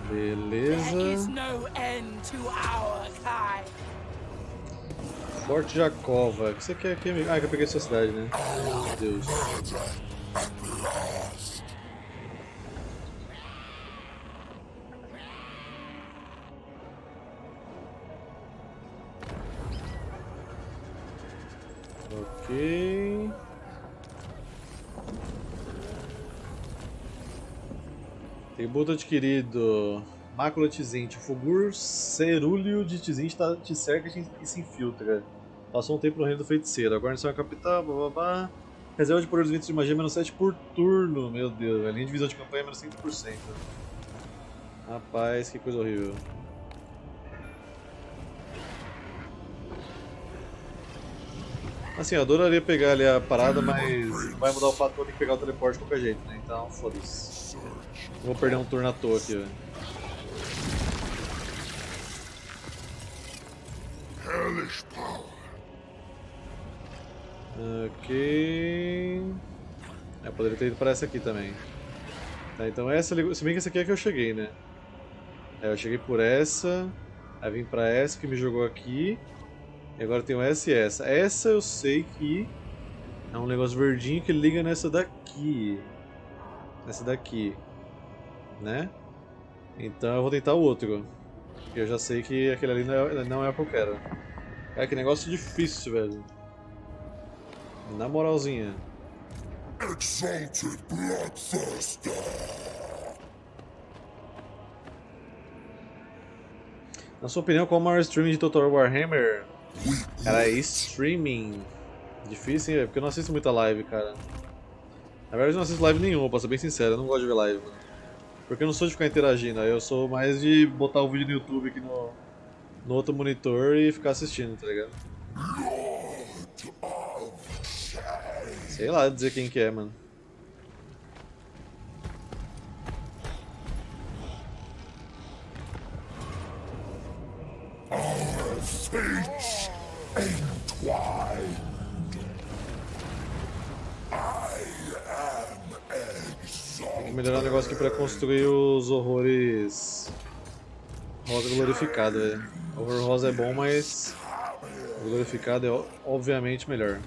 Beleza. Forte Jacova. O que você quer aqui, amigo? Ah, que eu peguei sua cidade, né? Meu Deus. Ok. Tributo adquirido. Mácula Tizente. Fulgur cerúleo de Tizente te cerca e se infiltra. Passou um tempo no reino do feiticeiro. A guarnição é a capital, blá. Reserva de poder dos ventos de magia menos 7 por turno. Meu Deus, a linha de visão de campanha é menos 5%. Rapaz, que coisa horrível. Assim, eu adoraria pegar ali a parada, mas não vai mudar o fato de eu ter que pegar o teleporte de qualquer jeito, né? Então, foda-se. Vou perder um turno à toa aqui, velho. Ok. Eu poderia ter ido para essa aqui também. Tá, então essa, se bem que essa aqui é que eu cheguei, né? Eu cheguei por essa, aí vim pra essa que me jogou aqui. E agora tenho essa e essa. Essa eu sei que é um negócio verdinho que liga nessa daqui. Nessa daqui. Né? Então eu vou tentar o outro. Porque eu já sei que aquele ali não é o que eu quero. Cara, que negócio difícil, velho. Na moralzinha. Exalted Bloodthirster. Na sua opinião, qual é o maior streaming de Total Warhammer? Cara, é streaming. Difícil, hein, velho? Porque eu não assisto muita live, cara. Na verdade, eu não assisto live nenhuma, pra ser bem sincero. Eu não gosto de ver live, mano. Porque eu não sou de ficar interagindo. Eu sou mais de botar o vídeo no YouTube aqui no outro monitor e ficar assistindo, tá ligado? Sei lá dizer quem que é, mano. Fates entwined. Tem que melhorar o negócio aqui pra construir os horrores rosa glorificado, velho. O horror rosa é bom, mas o glorificado é obviamente melhor.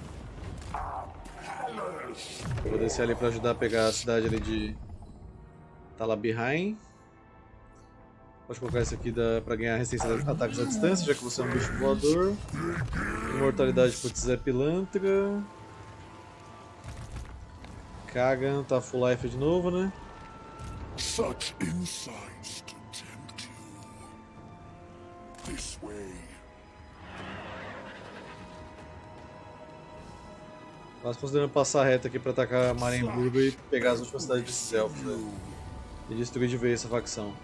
Eu vou descer ali pra ajudar a pegar a cidade ali de Talabheim. Pode colocar esse aqui pra ganhar resistência a ataques à distância, já que você é um bicho voador. Imortalidade pro Tzé Pilantra. Kagan tá full life de novo, né? Such insights to tempt you. This way. Mas considerando passar reto aqui pra atacar Marienburg e pegar as últimas cidades desses elfos, né? E destruir de vez essa facção.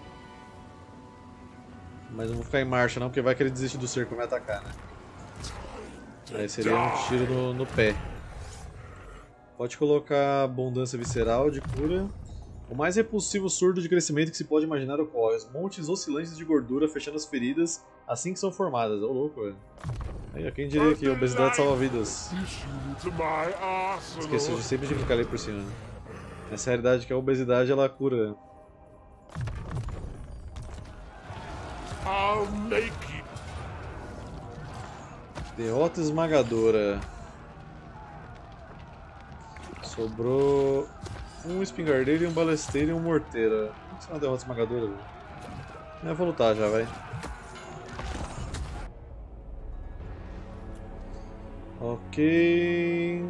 Mas não vou ficar em marcha não, porque vai que ele desiste do cerco e vai atacar, né? Aí seria um tiro no pé. Pode colocar abundância visceral de cura. O mais repulsivo surdo de crescimento que se pode imaginar ocorre. Os montes oscilantes de gordura fechando as feridas assim que são formadas. Ô louco, velho. Aí, quem diria que obesidade salva vidas? Esqueci de sempre de clicar ali por cima. Essa realidade que a obesidade ela cura. I'll make it. Derrota esmagadora. Sobrou um espingardeiro e um balesteiro e um morteiro. Por que isso é uma derrota esmagadora, velho? Eu vou lutar já, vai. Ok.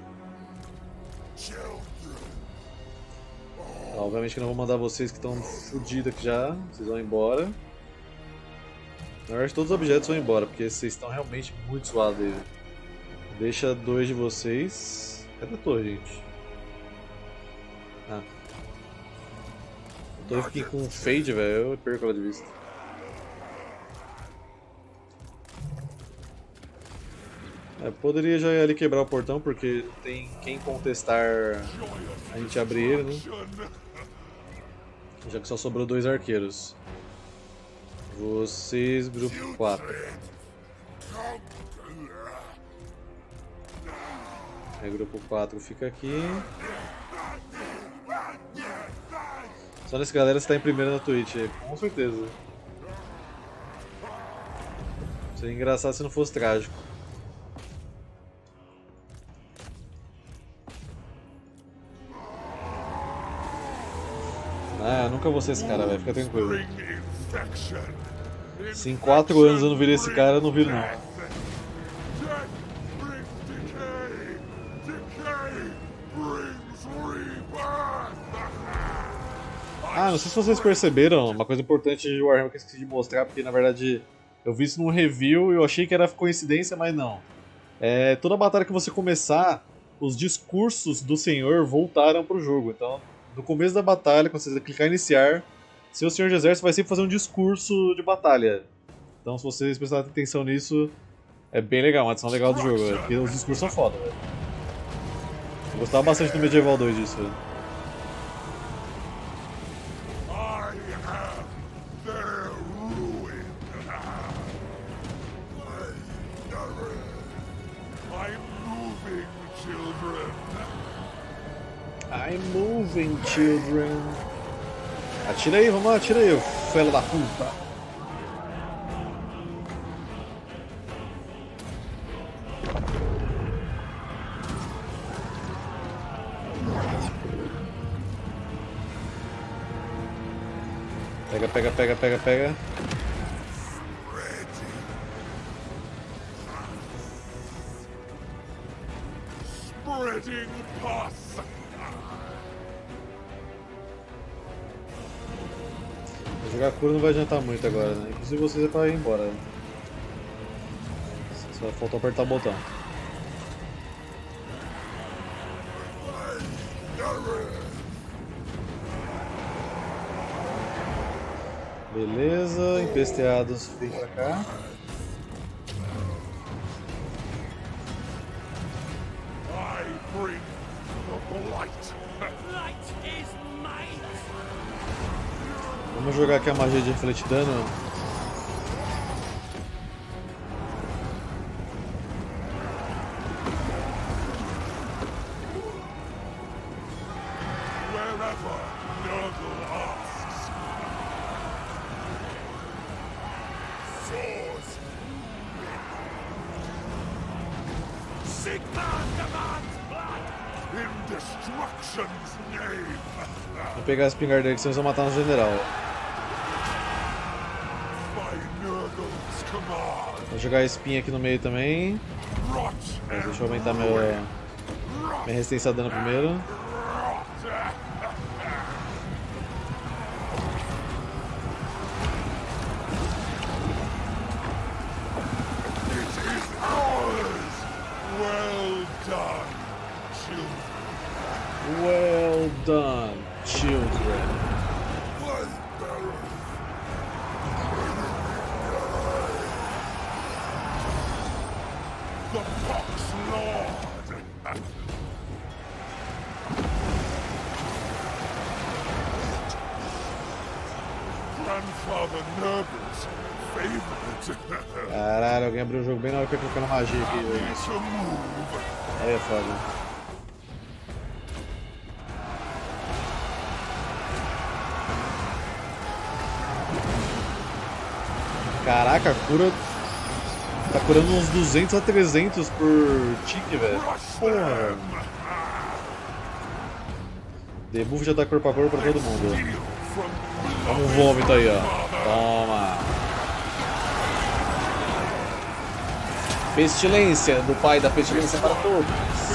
Obviamente que não vou mandar vocês que estão fodidos aqui já. Vocês vão embora. Na verdade todos os objetos vão embora, porque vocês estão realmente muito suados aí. Deixa dois de vocês. Cadê a torre, gente? Ah. A torre fica com fade, velho. Eu perco ela de vista. Poderia já ir ali quebrar o portão, porque não tem quem contestar a gente abrir ele, né? Já que só sobrou dois arqueiros. Vocês, grupo 4. Aí, grupo 4 fica aqui. Só nessa galera você tá em primeiro na Twitch, com certeza. Seria engraçado se não fosse trágico. Ah, eu nunca vou ser esse cara, velho, fica tranquilo. Se em 4 anos eu não virei esse cara, eu não viro não. Ah, não sei se vocês perceberam, uma coisa importante de Warhammer que eu esqueci de mostrar, porque na verdade eu vi isso num review e eu achei que era coincidência, mas não. Toda batalha que você começar, os discursos do senhor voltaram pro jogo. Então, no começo da batalha, quando você clicar em iniciar, seu senhor de exército vai sempre fazer um discurso de batalha. Então, se vocês prestarem atenção nisso, é bem legal, uma adição legal do jogo, velho, porque os discursos são foda, velho. Eu gostava bastante do Medieval 2 disso, velho. I'm moving, children. Atira aí, vamos lá, atira aí, fela da puta. Pega, pega, pega, pega, pega. Spreading pus. Jogar cura não vai adiantar muito agora, né? Inclusive vocês é pra ir embora. Só faltou apertar o botão. Beleza, empesteados, vem pra cá. Vamos jogar aqui a magia de refletir dano. Vou pegar a espingarda dele que senão eles vão matar no general. Vou jogar a espinha aqui no meio também. Mas deixa eu aumentar minha resistência a dano primeiro. Well done, children. The Pox Lord! Grandfather Nurgle's favorite. Caralho, alguém abriu o jogo bem na hora que eu clicando magia aqui, velho. Aí é foda. Caraca, a cura tá curando uns 200 a 300 por tique, velho. Porra. Debuff já tá corpo a corpo pra todo mundo. Toma um vômito aí, ó. Toma. Pestilência, do pai da pestilência para todos.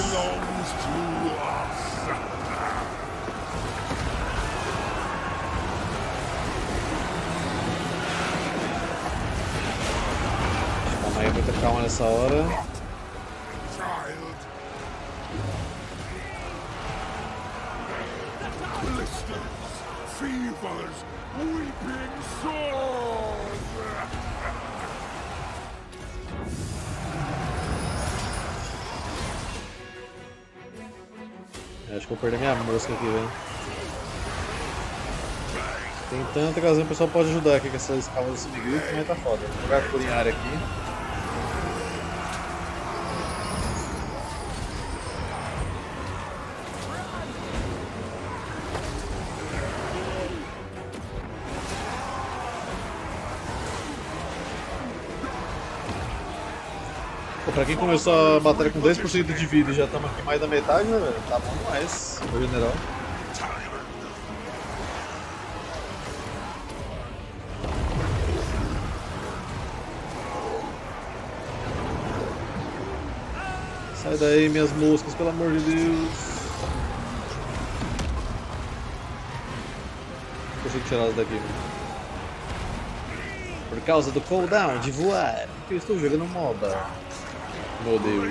Aí é muita calma nessa hora. Acho que vou perder minha mosca aqui, velho. Tentando trazer, o pessoal pode ajudar aqui com essas escalas desse migrito, mas tá foda. Vou jogar a cura em área aqui. pra quem começou a batalha com 10% de vida e já estamos aqui mais da metade, né, velho? Tá bom demais, o general. Sai daí, minhas moscas, pelo amor de Deus. Não consigo tirar elas daqui, mano. Por causa do cooldown de voar, porque eu estou jogando MOBA. Meu Deus.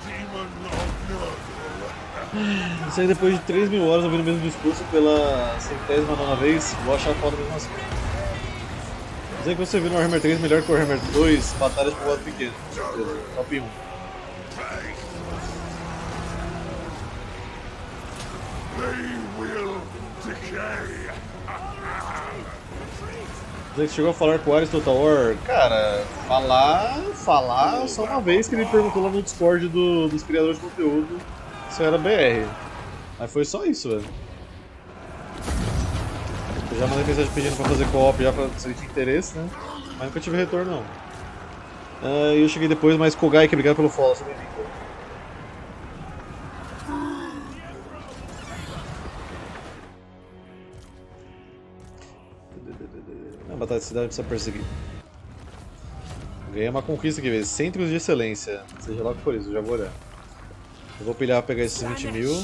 Isso aí depois de 3.000 horas ouvindo o mesmo discurso pela 100ª vez, vou achar foda mesmo assim. Dizer que você viu no Warhammer 3 melhor que o Warhammer 2, batalhas por voto pequeno. Top 1. Dizer que chegou a falar com o Ares Total War, cara, falar só uma vez que ele perguntou lá no Discord dos criadores de conteúdo se eu era BR. Mas foi só isso, velho. Eu já mandei mensagem pedindo pra fazer co-op já pra se ele tinha interesse, né? Mas nunca tive retorno não. Eu cheguei depois, mas Kogai, que obrigado pelo follow, você bem-vindo. A batalha de cidade precisa perseguir. Ganhei uma conquista aqui, velho. Centros de excelência. Seja lá o que for isso, eu já vou olhar. Eu vou pilhar pegar esses 20.000.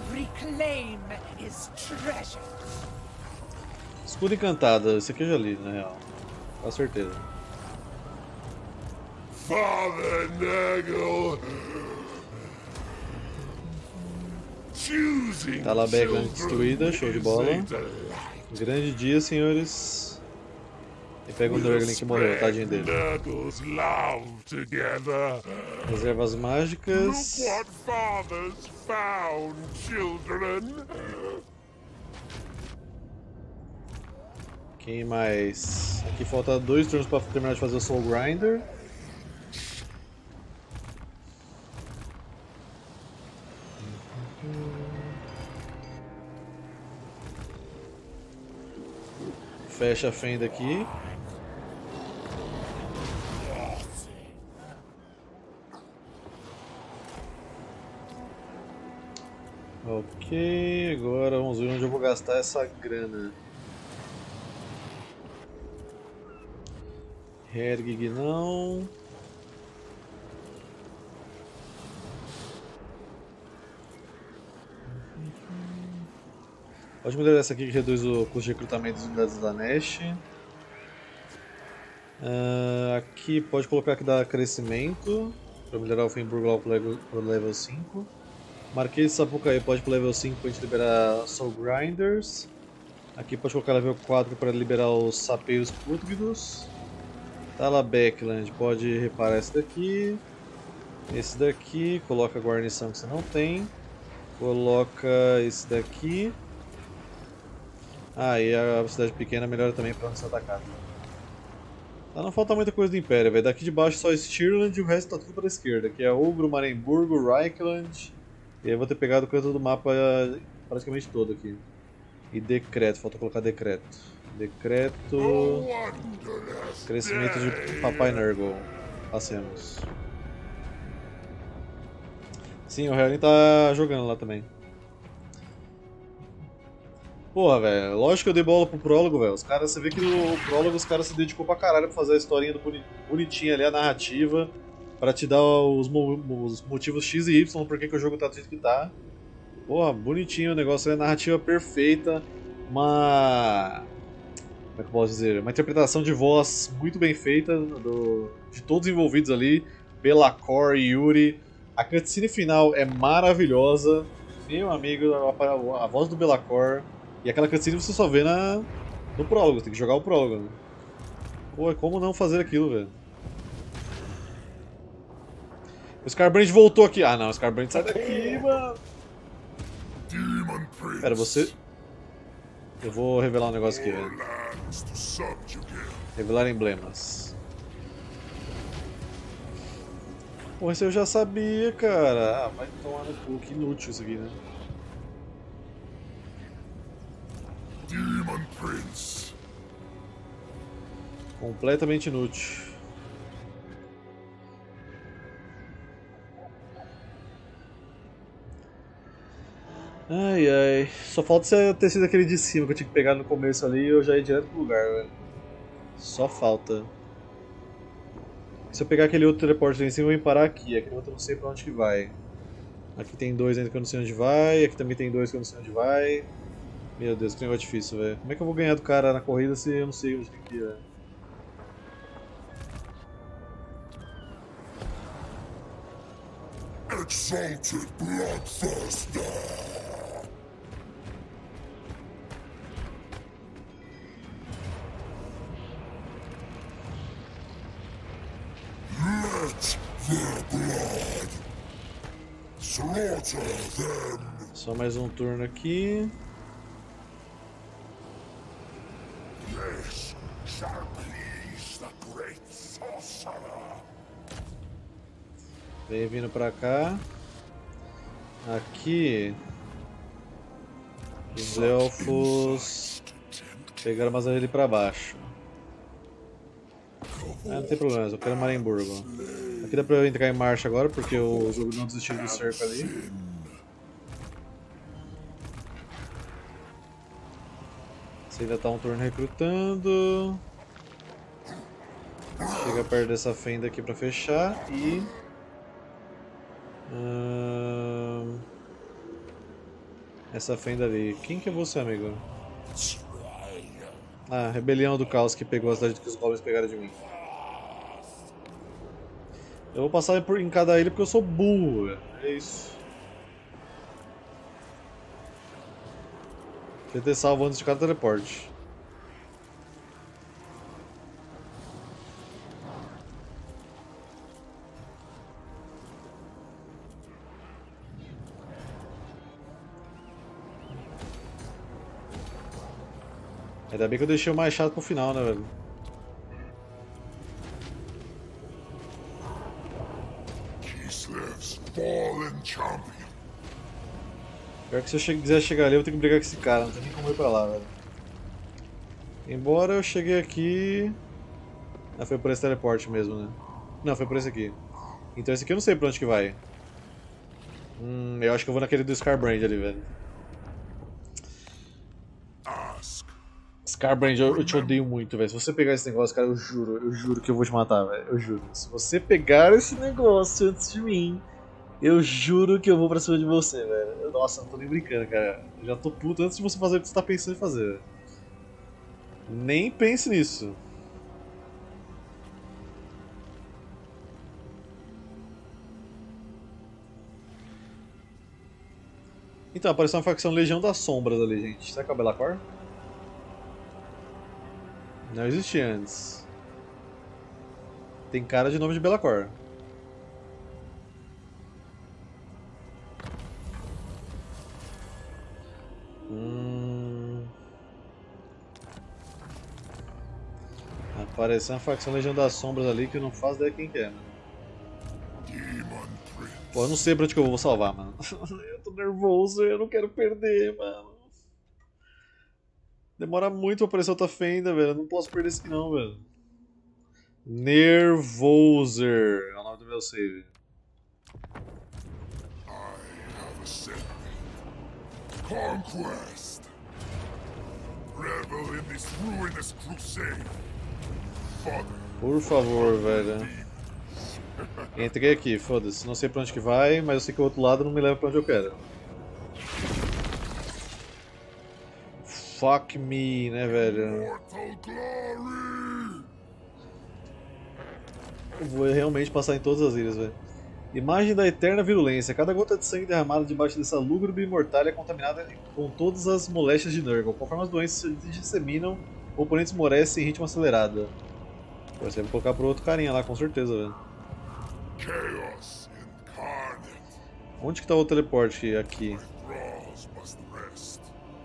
Escudo encantado, esse aqui eu já li, na real. Com certeza. Father Nurgle. Talabeg destruída, show de bola. Grande dia, senhores. E pega o Nurgling que morreu, tadinho dele. Reservas mágicas. Quem mais? Aqui falta 2 turnos para terminar de fazer o Soul Grinder. Fecha a fenda aqui. Ok, agora vamos ver onde eu vou gastar essa grana. Hergig não. Pode melhorar essa aqui que reduz o custo de recrutamento das unidades da Nash. Aqui pode colocar que dá crescimento para melhorar o Finnburg lá pro level 5. Marquês de Sapucaí pode ir pro level 5 para a gente liberar Soul Grinders. Aqui pode colocar level 4 para liberar os sapeiros pútridos. Talabeckland pode reparar esse daqui. Esse daqui, coloca a guarnição que você não tem. Coloca esse daqui. E a cidade pequena melhora também para não ser atacada. Não falta muita coisa do Império, velho. Daqui de baixo só Stirland e o resto tá tudo para a esquerda. Que é Ogro, Maremburgo, Reichland. E aí eu vou ter pegado coisa do mapa praticamente todo aqui. E decreto, falta colocar decreto. Decreto. Crescimento de Papai Nurgle. Passemos. Sim, o Harry tá jogando lá também. Porra, velho, lógico que eu dei bola pro prólogo, velho. Os caras, você vê que no prólogo os caras se dedicou pra caralho pra fazer a historinha do bonitinha ali, a narrativa, pra te dar os motivos X e Y por que o jogo tá do jeito que tá. Porra, bonitinho o negócio, é narrativa perfeita, uma... como é que eu posso dizer? Uma interpretação de voz muito bem feita de todos os envolvidos ali, Be'lakor e Yuri. A cutscene final é maravilhosa, meu amigo, a voz do Be'lakor. E aquela cutscene você só vê no prólogo, você tem que jogar o prólogo. Né? Pô, como não fazer aquilo, velho? O Scarbrand voltou aqui. Ah não, o Scarbrand sai daqui, mano. Pera, você... Eu vou revelar um negócio aqui, velho. Revelar emblemas. Pô, esse eu já sabia, cara. Vai tomar no cu, que inútil isso aqui, né? Demon Prince. Completamente inútil. Ai ai, só falta você ter sido aquele de cima que eu tinha que pegar no começo ali e eu já ia direto pro lugar, velho. Só falta. Se eu pegar aquele outro teleporte ali em cima, eu vou parar aqui. Aquele outro eu não sei pra onde que vai. Aqui tem dois ainda que eu não sei onde vai. Aqui também tem dois que eu não sei onde vai. Meu Deus, que negócio difícil, velho. Como é que eu vou ganhar do cara na corrida se eu não sei onde tem que ir, velho? Exalted Bloodthirster! Let their blood slaughter them! Só mais um turno aqui. This shall please the great sorcerer! Vem vindo pra cá. Aqui. Os elfos pegaram a armadilha ali pra baixo. Ah, não tem problema, eu quero Marienburgo. Aqui dá pra eu entrar em marcha agora, porque o jogo não desistiu do cerco ali. Você ainda tá um turno recrutando. Chega perto dessa fenda aqui pra fechar e... essa fenda ali. Quem que é você, amigo? Ah, Rebelião do Caos que pegou a cidade que os goblins pegaram de mim. Eu vou passar em cada ilha porque eu sou burro, velho. É isso. Devia ter salvo antes de cada teleporte. Ainda bem que eu deixei o mais chato pro final, né, velho? Kislev's fallen champion. Pior que se eu quiser chegar ali, eu vou ter que brigar com esse cara, não tem nem como ir pra lá, velho. Embora eu cheguei aqui... Ah, foi por esse teleporte mesmo, né? Não, foi por esse aqui. Então esse aqui eu não sei pra onde que vai. Eu acho que eu vou naquele do Scarbrand ali, velho. Scarbrand, eu te odeio muito, velho. Se você pegar esse negócio, cara, eu juro que eu vou te matar, velho. Eu juro. Se você pegar esse negócio antes de mim, eu juro que eu vou pra cima de você, velho. Nossa, não tô nem brincando, cara. Eu já tô puto antes de você fazer o que você tá pensando em fazer, velho. Nem pense nisso. Então, apareceu uma facção Legião das Sombras ali, gente. Será que é o Be'lakor? Não existia antes. Tem cara de nome de Be'lakor. Apareceu uma facção Legião das Sombras ali que eu não faço ideia quem que é, mano. Pô, eu não sei pra onde que eu vou salvar, mano. Eu tô nervoso, eu não quero perder, mano. Demora muito pra aparecer outra fenda, velho. Eu não posso perder isso aqui não, velho. Nervoser é o nome do meu save. Conquest. Revel in this ruinous crusade. Father. Por favor, velho. Entrei aqui, foda-se. Não sei pra onde que vai, mas eu sei que o outro lado não me leva pra onde eu quero. Fuck me, né, velho? Mortal glory. Eu vou realmente passar em todas as ilhas, velho. Imagem da eterna virulência. Cada gota de sangue derramada debaixo dessa lúgubre mortalha é contaminada com todas as moléstias de Nurgle. Conforme as doenças se disseminam, oponentes morecem em ritmo acelerado. Você vai colocar pro outro carinha lá, com certeza, velho. Chaos incarnate. Onde que tá o teleporte aqui? Thralls must rest.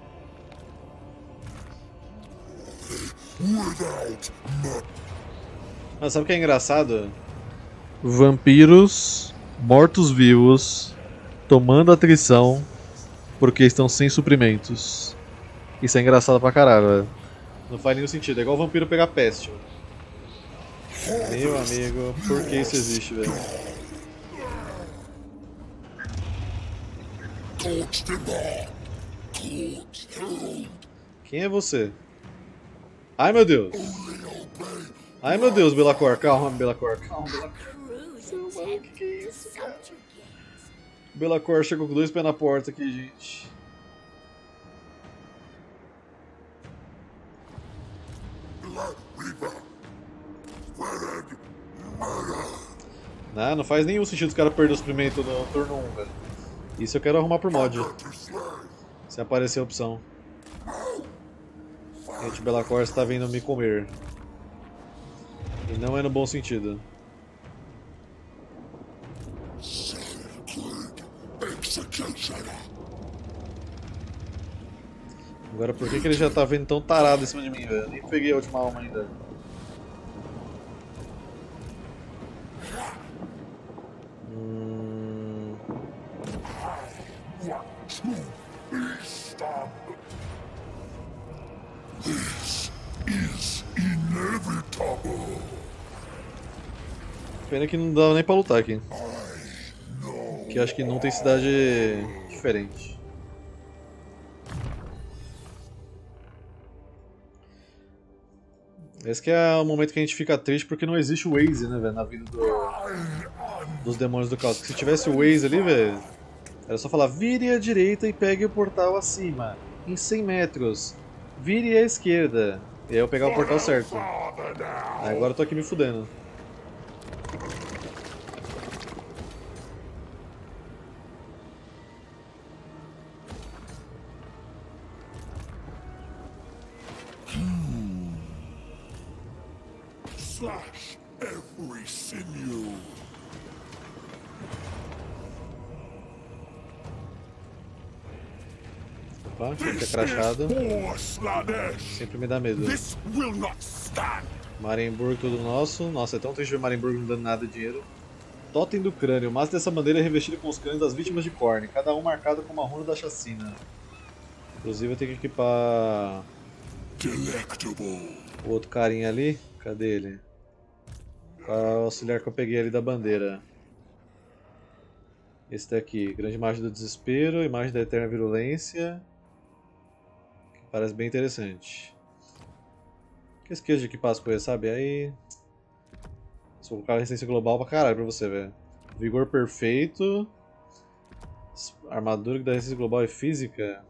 Without much. Ah, sabe o que é engraçado? Vampiros mortos-vivos tomando atrição porque estão sem suprimentos. Isso é engraçado pra caralho, velho. Não faz nenhum sentido, é igual o vampiro pegar peste. Meu amigo, por que isso existe, velho? Torch them all. Quem é você? Ai, meu Deus. Ai, meu Deus, Be'lakor. Calma, Be'lakor. Calma, Be'lakor. O que é isso, cara? O Be'lakor chegou com 2 pés na porta aqui, gente. Não faz nenhum sentido os caras perderem o suprimento no turno 1, velho. Isso eu quero arrumar por mod. Se aparecer a opção. Gente, Be'lakor está vindo me comer. E não é no bom sentido. Agora por que ele já tá vindo tão tarado em cima de mim, velho? Nem peguei a última alma ainda. Pena que não dava nem pra lutar aqui. Que acho que não tem cidade diferente. Esse que é o momento que a gente fica triste porque não existe o Waze, né, velho, na vida dos demônios do caos. Porque se tivesse o Waze ali, velho, era só falar vire à direita e pegue o portal acima, em 100 metros. Vire à esquerda. E aí eu pegar o portal certo. Agora eu tô aqui me fudendo. Slash every sinew. Opa, fica crachado. Sempre me dá medo. Marienburg, tudo nosso. Nossa, é tão triste ver Marienburg não dando nada de dinheiro. Totem do crânio. O maço dessa bandeira é revestido com os crânios das vítimas de Khorne, cada um marcado com uma runa da chacina. Inclusive eu tenho que equipar o outro carinha ali. Cadê ele? Qual é o auxiliar que eu peguei ali da bandeira? Esse daqui, Grande Imagem do Desespero, Imagem da Eterna Virulência. Que parece bem interessante. Que esqueça de equipar as coisas, sabe? Aí. Se eu colocar resistência global pra caralho pra você, velho. Vigor perfeito. Armadura que dá resistência global e física.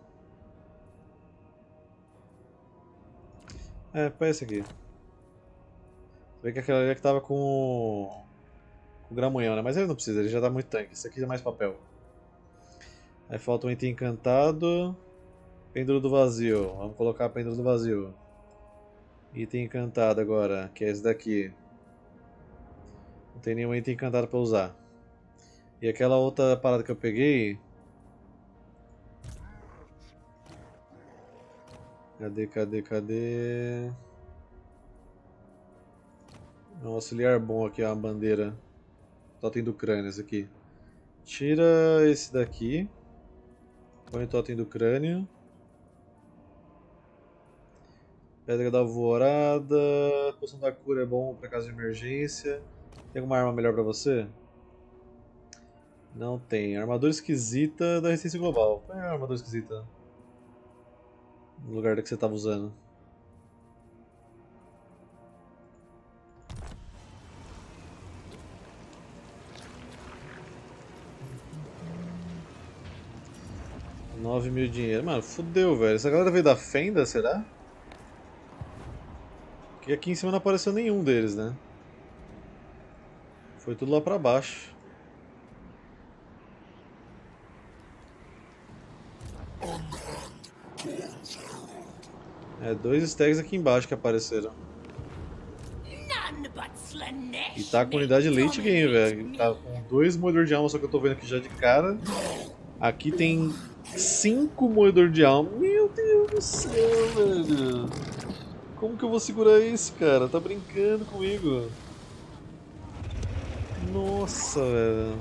É, põe esse aqui. Vê que aquela ali é que tava com o Gramunhão, né? Mas ele não precisa, ele já dá muito tanque. Isso aqui é mais papel. Aí falta um item encantado. Pêndulo do vazio. Vamos colocar pêndulo do vazio. Item encantado agora, que é esse daqui. Não tem nenhum item encantado pra usar. E aquela outra parada que eu peguei... Cadê? Um auxiliar bom aqui, uma bandeira. Totem do crânio, esse aqui. Tira esse daqui. Põe o totem do crânio. Pedra da Alvorada. Poção da cura é bom para caso de emergência. Tem alguma arma melhor pra você? Não tem. Armadura esquisita da resistência global. Qual é a armadura esquisita? No lugar da que você estava usando. $9.000 dinheiro. Mano, fudeu, velho. Essa galera veio da Fenda, será? Porque aqui em cima não apareceu nenhum deles, né? Foi tudo lá pra baixo. É, 2 stags aqui embaixo que apareceram. E tá com unidade late game, velho. Tá com 2 moedor de alma, só que eu tô vendo aqui já de cara. Aqui tem 5 moedor de alma. Meu Deus do céu, velho. Como que eu vou segurar isso, cara? Tá brincando comigo. Nossa, velho.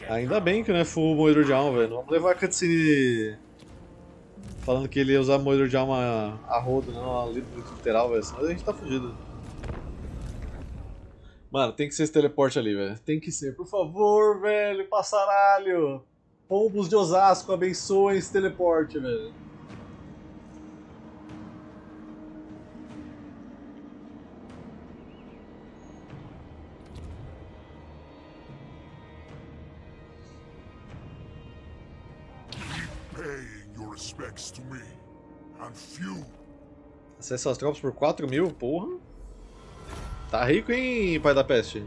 Ainda bem que não é full moedor de alma, velho. Não vamos levar a cutscene falando que ele ia usar moedor de alma a rodo, não, muito literal, velho. Senão a gente tá fudido. Mano, tem que ser esse teleporte ali, velho. Tem que ser. Por favor, velho, passaralho. Pombos de Osasco, abençoem esse teleporte, velho. Acessa as tropas por 4.000, porra. Tá rico, hein, pai da peste?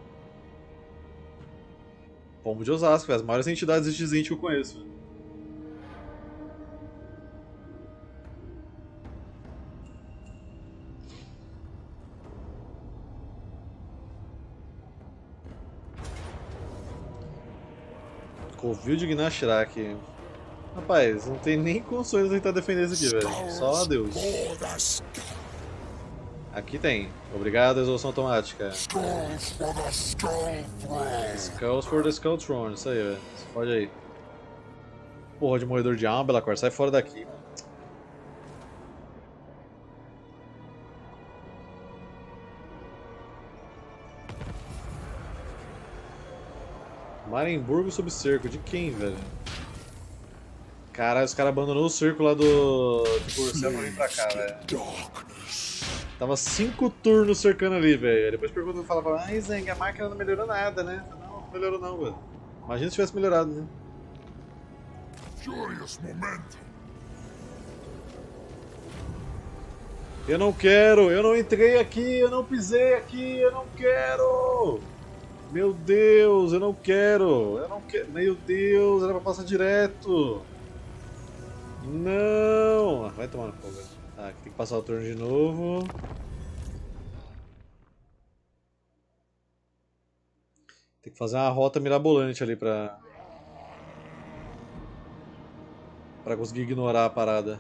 Pombo de Osasco, as maiores entidades de X-Int que eu conheço. Covil de Gnashrak. Rapaz, não tem nem condições de tentar defender isso aqui, velho. Só adeus. Aqui tem. Obrigado, resolução automática. Skulls for the Skull Throne. Isso aí, velho. Pode aí. Porra de moedor de alma, Belacor. Sai fora daqui. Marenburgo sob cerco. De quem, velho? Caralho, os caras abandonou o cerco lá do Corcel pra vir pra cá, velho. Tava 5 turnos cercando ali, velho. Depois pergunta e falava, Zeng, a máquina não melhorou nada, né? Não, não melhorou não, velho. Imagina se tivesse melhorado, né? Eu não quero, eu não entrei aqui, eu não pisei aqui, eu não quero! Meu Deus, eu não quero! Eu não quero. Meu Deus, era pra passar direto! Não! Vai tomar no fogo, velho. Tá, aqui tem que passar o turno de novo. Tem que fazer uma rota mirabolante ali pra conseguir ignorar a parada.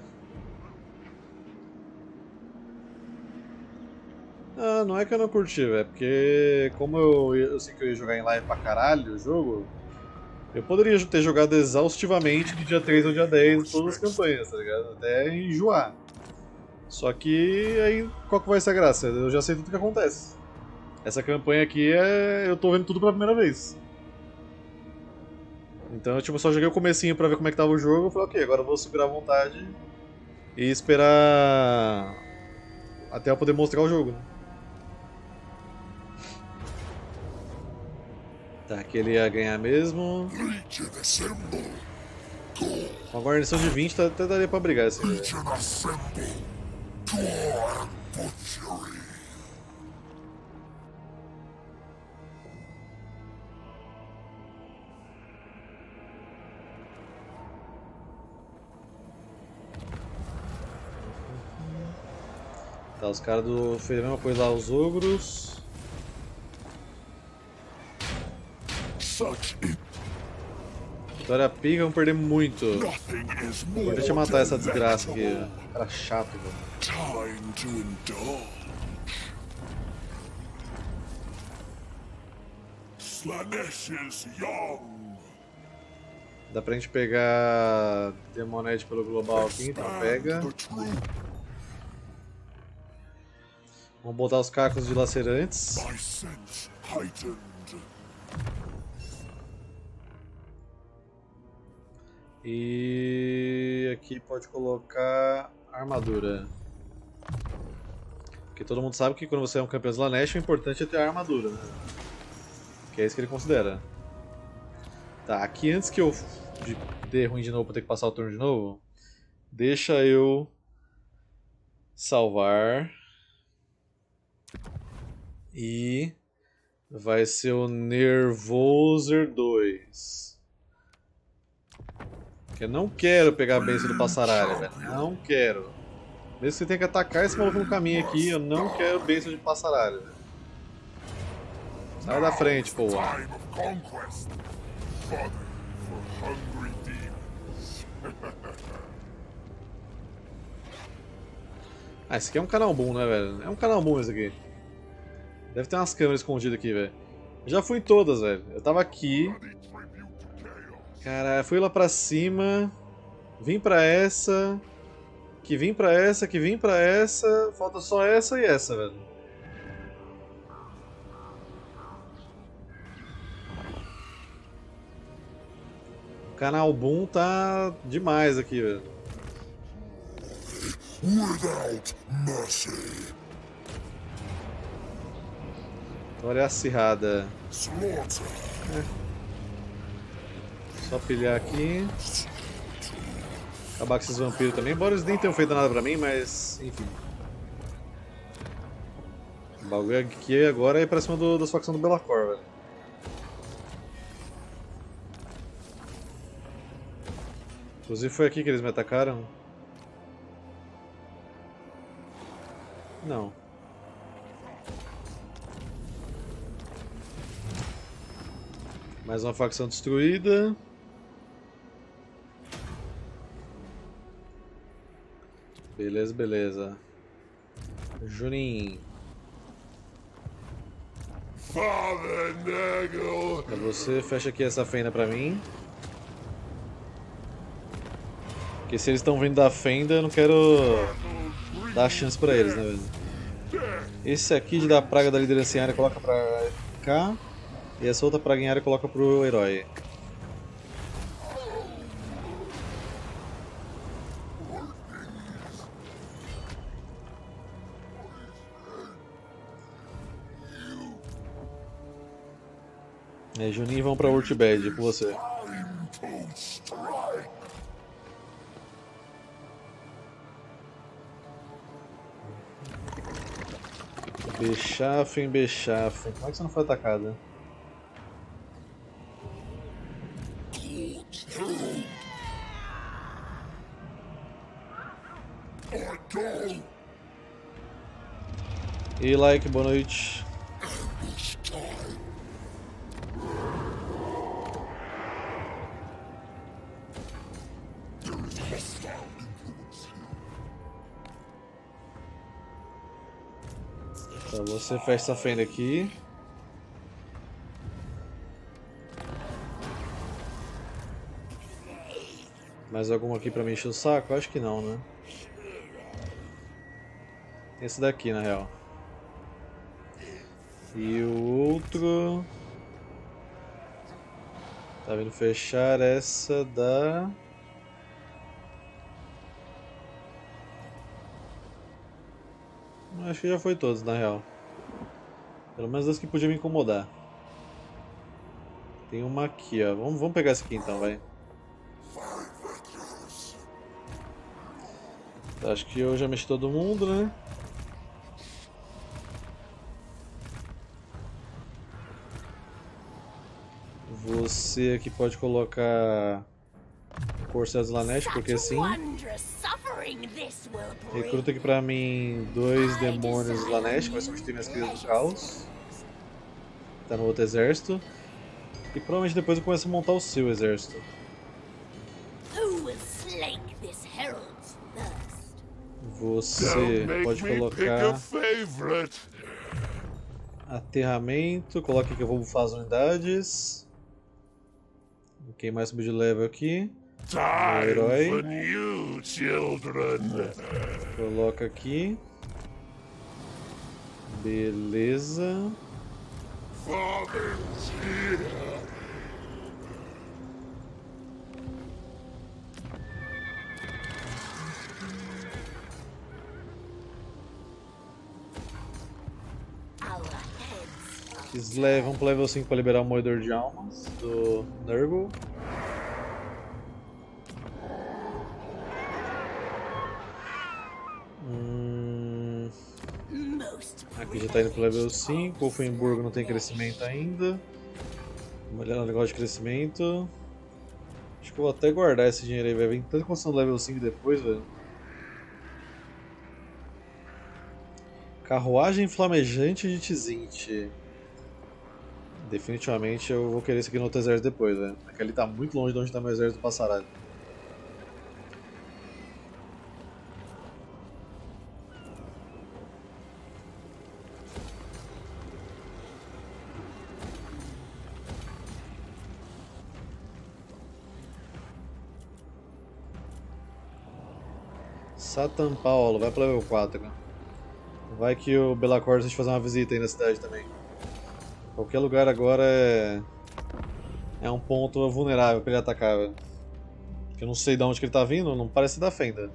Ah, não é que eu não curti, velho, porque como eu sei que eu ia jogar em live pra caralho o jogo, eu poderia ter jogado exaustivamente do dia 3 ao dia 10 todas as campanhas, tá ligado? Até enjoar. Só que aí, qual que vai ser a graça? Eu já sei tudo o que acontece. Essa campanha aqui eu tô vendo tudo pela primeira vez. Então eu tipo, só joguei o comecinho pra ver como é que tava o jogo, eu falei, ok, agora eu vou segurar a vontade e esperar até eu poder mostrar o jogo, né? Tá, aqui ele ia ganhar mesmo. Com a guarnição de 20 até daria pra brigar assim, velho. Tá, os caras fez a mesma coisa lá, os ogros. Vitória pica, vamos perder muito. Deixa eu matar essa desgraça aqui. Cara chato, velho. Dá pra gente pegar Demonete pelo global aqui, então pega. Vamos botar os cacos dilacerantes. E aqui pode colocar armadura. Porque todo mundo sabe que quando você é um campeão Slanesh, o importante é ter a armadura, né? Que é isso que ele considera. Tá, aqui antes que eu dê ruim de novo pra ter que passar o turno de novo, deixa eu salvar. E vai ser o Nervoser 2. Eu não quero pegar a bênção do passaralho, velho. Não quero. Mesmo que você tenha que atacar esse maluco no caminho aqui, eu não quero bênção de passaralho, velho. Sai da frente, porra. Ah, esse aqui é um canal boom, né, velho? É um canal boom esse aqui. Deve ter umas câmeras escondidas aqui, velho. Já fui em todas, velho. Eu tava aqui. Cara, fui lá pra cima, vim pra essa, que vim pra essa, que vim pra essa, falta só essa e essa, velho. O canal Boom tá demais aqui, velho. Without mercy. Olha a acirrada. Slaughter. Só pilhar aqui. Acabar com esses vampiros também, embora eles nem tenham feito nada pra mim, mas enfim. O bagulho aqui agora é ir pra cima das facções do Be'lakor, velho. Inclusive foi aqui que eles me atacaram? Não. Mais uma facção destruída. Beleza, beleza. Junin. Father Nagel. Pra você, fecha aqui essa fenda pra mim. Porque se eles estão vindo da fenda, eu não quero dar chance pra eles, né, velho? Esse aqui de dar praga da liderança em área coloca pra cá. E essa outra praga em área coloca pro herói. É, Juninho, vão pra Urtbed com você. Time to strike. Bechafen, Bechafen. Como é que você não foi atacada? E like, boa noite. Tá, você fecha essa fenda aqui. Mais alguma aqui pra me encher o saco? Acho que não, né? Esse daqui, na real. E o outro... Tá vindo fechar essa da... Acho que já foi todos, na real. Pelo menos das que podiam me incomodar. Tem uma aqui, ó. Vamos pegar essa aqui então, vai. Tá, acho que eu já mexi todo mundo, né? Você aqui pode colocar Corsair Slanesh, porque sim. Recruta aqui pra mim 2 demônios Slanesh, que vai substituir minhas crias do caos. Tá no outro exército. E provavelmente depois eu começo a montar o seu exército. Você pode colocar aterramento, coloca aqui que eu vou bufar as unidades. Quem mais subiu de level aqui? O herói. Coloca aqui. Beleza. Vamos pro level 5 para liberar o moedor de almas do Nurgle. Aqui já tá indo pro level 5. O Offenburg não tem crescimento ainda. Vamos olhar no negócio de crescimento. Acho que eu vou até guardar esse dinheiro aí, vai vir tanta construção do level 5 depois, velho. Carruagem flamejante de Tzint. Definitivamente eu vou querer isso aqui no outro exército depois, velho. Aquele tá muito longe de onde tá meu exército passarado. Satan Paulo, vai pro level 4. Vai que o Belacor deixa fazer uma visita aí na cidade também. Qualquer lugar agora é um ponto vulnerável pra ele atacar, velho. Eu não sei de onde que ele tá vindo, não parece da Fenda.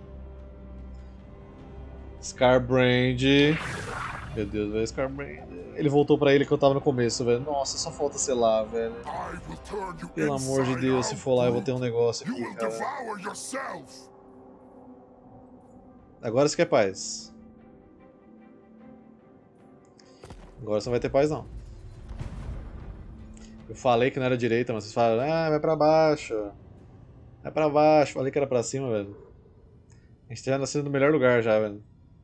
Scarbrand. Meu Deus, velho, Scarbrand. Ele voltou pra ele que eu tava no começo, velho. Nossa, só falta selar, velho. Pelo amor de Deus, se for lá eu vou ter um negócio aqui, cara. Agora você quer paz. Agora você não vai ter paz, não. Eu falei que não era direita, mas vocês falaram, ah, vai pra baixo. Vai pra baixo. Falei que era pra cima, velho. A gente já nasceu no melhor lugar já, velho.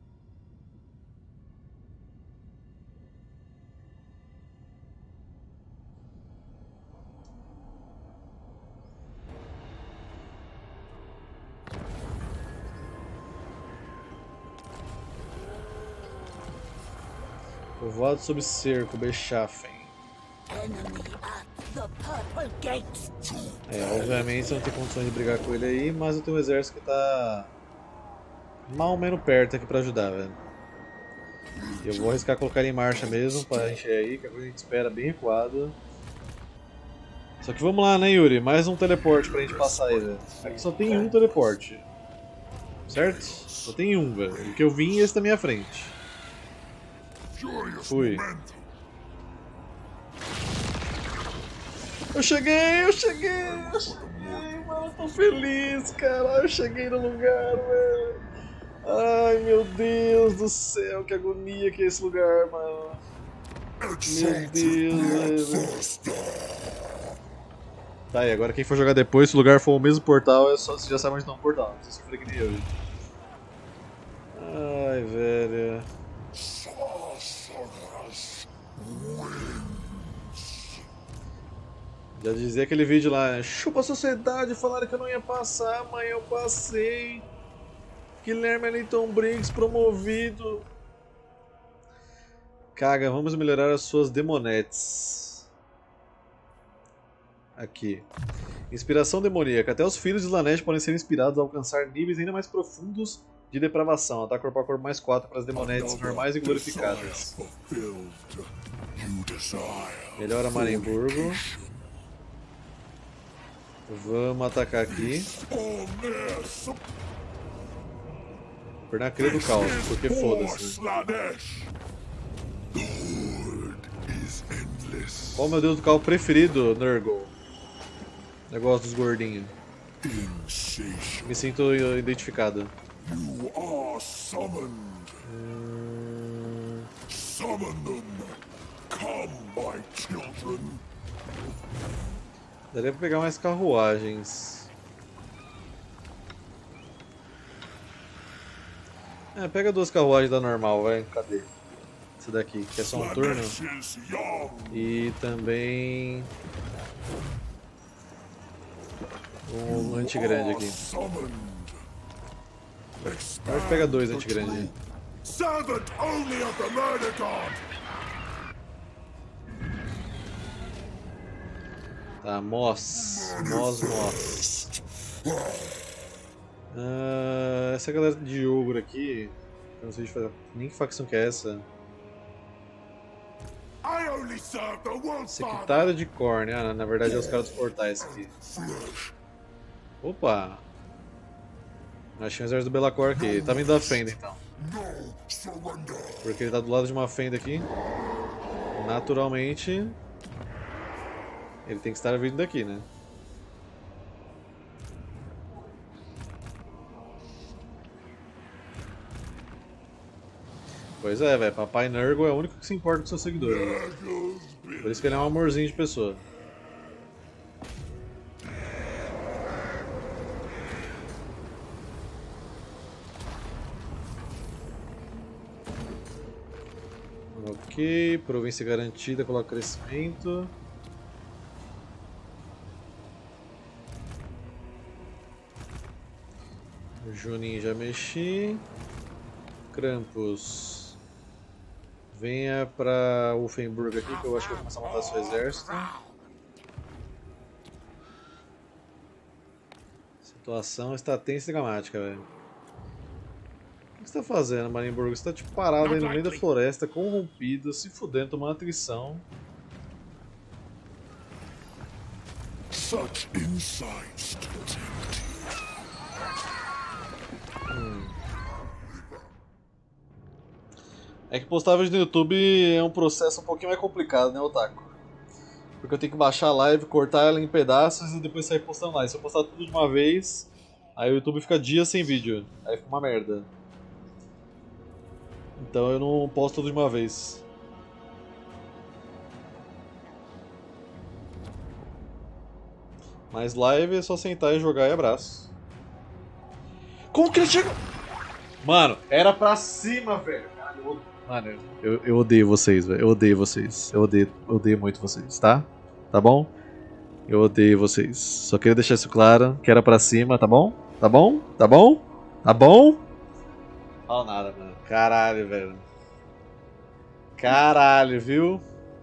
Povoado sob cerco, Bechafen. Obviamente você não tem condições de brigar com ele aí, mas eu tenho um exército que tá mal ou menos perto aqui pra ajudar, velho. Eu vou arriscar colocar ele em marcha mesmo pra encher aí, que a gente espera bem recuado. Só que vamos lá, né, Yuri? Mais um teleporte pra gente passar aí, velho. Aqui só tem um teleporte. Certo? Só tem um, velho. O que eu vim e esse na minha frente. Fui. Eu cheguei, mano, eu tô feliz, cara, eu cheguei no lugar, velho. Ai, meu Deus do céu, que agonia que é esse lugar, mano. Meu Deus, velho. Tá aí, agora quem for jogar depois, se o lugar for o mesmo portal, é só, você já sabe onde tá um portal, não precisa sofrer que nem eu. Ai, velho. Já dizia aquele vídeo lá, chupa a sociedade, falaram que eu não ia passar, mas eu passei. Guilherme Ellington Briggs promovido. Caga, vamos melhorar as suas demonetes. Aqui. Inspiração demoníaca. Até os filhos de Slanesh podem ser inspirados a alcançar níveis ainda mais profundos de depravação. Ataque corpo a corpo mais 4 para as demonetes normais e glorificadas. Melhora Marienburgo. Vamos atacar aqui. Pernacria do Caos, porque foda-se. Qual o meu deus do caos preferido, Nurgle? Negócio dos gordinhos. Me sinto identificado. Daria pra pegar mais carruagens. Pega 2 carruagens da normal, vai. Cadê? Esse daqui, que é só um turno. E também um anti-grande aqui. Pode pegar 2 anti-grande. Tá, Moss. Essa galera de ogro aqui, eu não sei nem que facção que é essa. Sectário de Korn, na verdade é os caras dos portais aqui. Opa! Achei um exército do Belacor aqui, ele tá vindo da fenda então. Porque ele tá do lado de uma fenda aqui. Naturalmente, ele tem que estar vindo daqui, né? Pois é, velho. Papai Nurgle é o único que se importa com seus seguidores. Né? Por isso que ele é um amorzinho de pessoa. Ok, província garantida, coloca crescimento. Juninho já mexi. Krampus. Venha pra Ulfenburg aqui, que eu acho que eu vou começar a montar seu exército. A situação está tensa e dramática, velho. que você tá fazendo, Marienburg? Você tá tipo parado aí no meio da floresta, corrompido, se fudendo, tomando atrição. Such insights to tempt. É que postar vídeo no YouTube é um processo um pouquinho mais complicado, né, Otaku? Porque eu tenho que baixar a live, cortar ela em pedaços e depois sair postando lá. E se eu postar tudo de uma vez, aí o YouTube fica dias sem vídeo. Aí fica uma merda. Então eu não posto tudo de uma vez. Mas live é só sentar e jogar e abraço. Como que ele chegou? Mano, era pra cima, velho. Mano, eu odeio vocês, velho. Eu odeio vocês. Eu odeio muito vocês, tá? Tá bom? Eu odeio vocês. Só queria deixar isso claro, que era pra cima, tá bom? Tá bom? Tá bom? Tá bom? Fala nada, mano. Caralho, velho. Caralho, viu?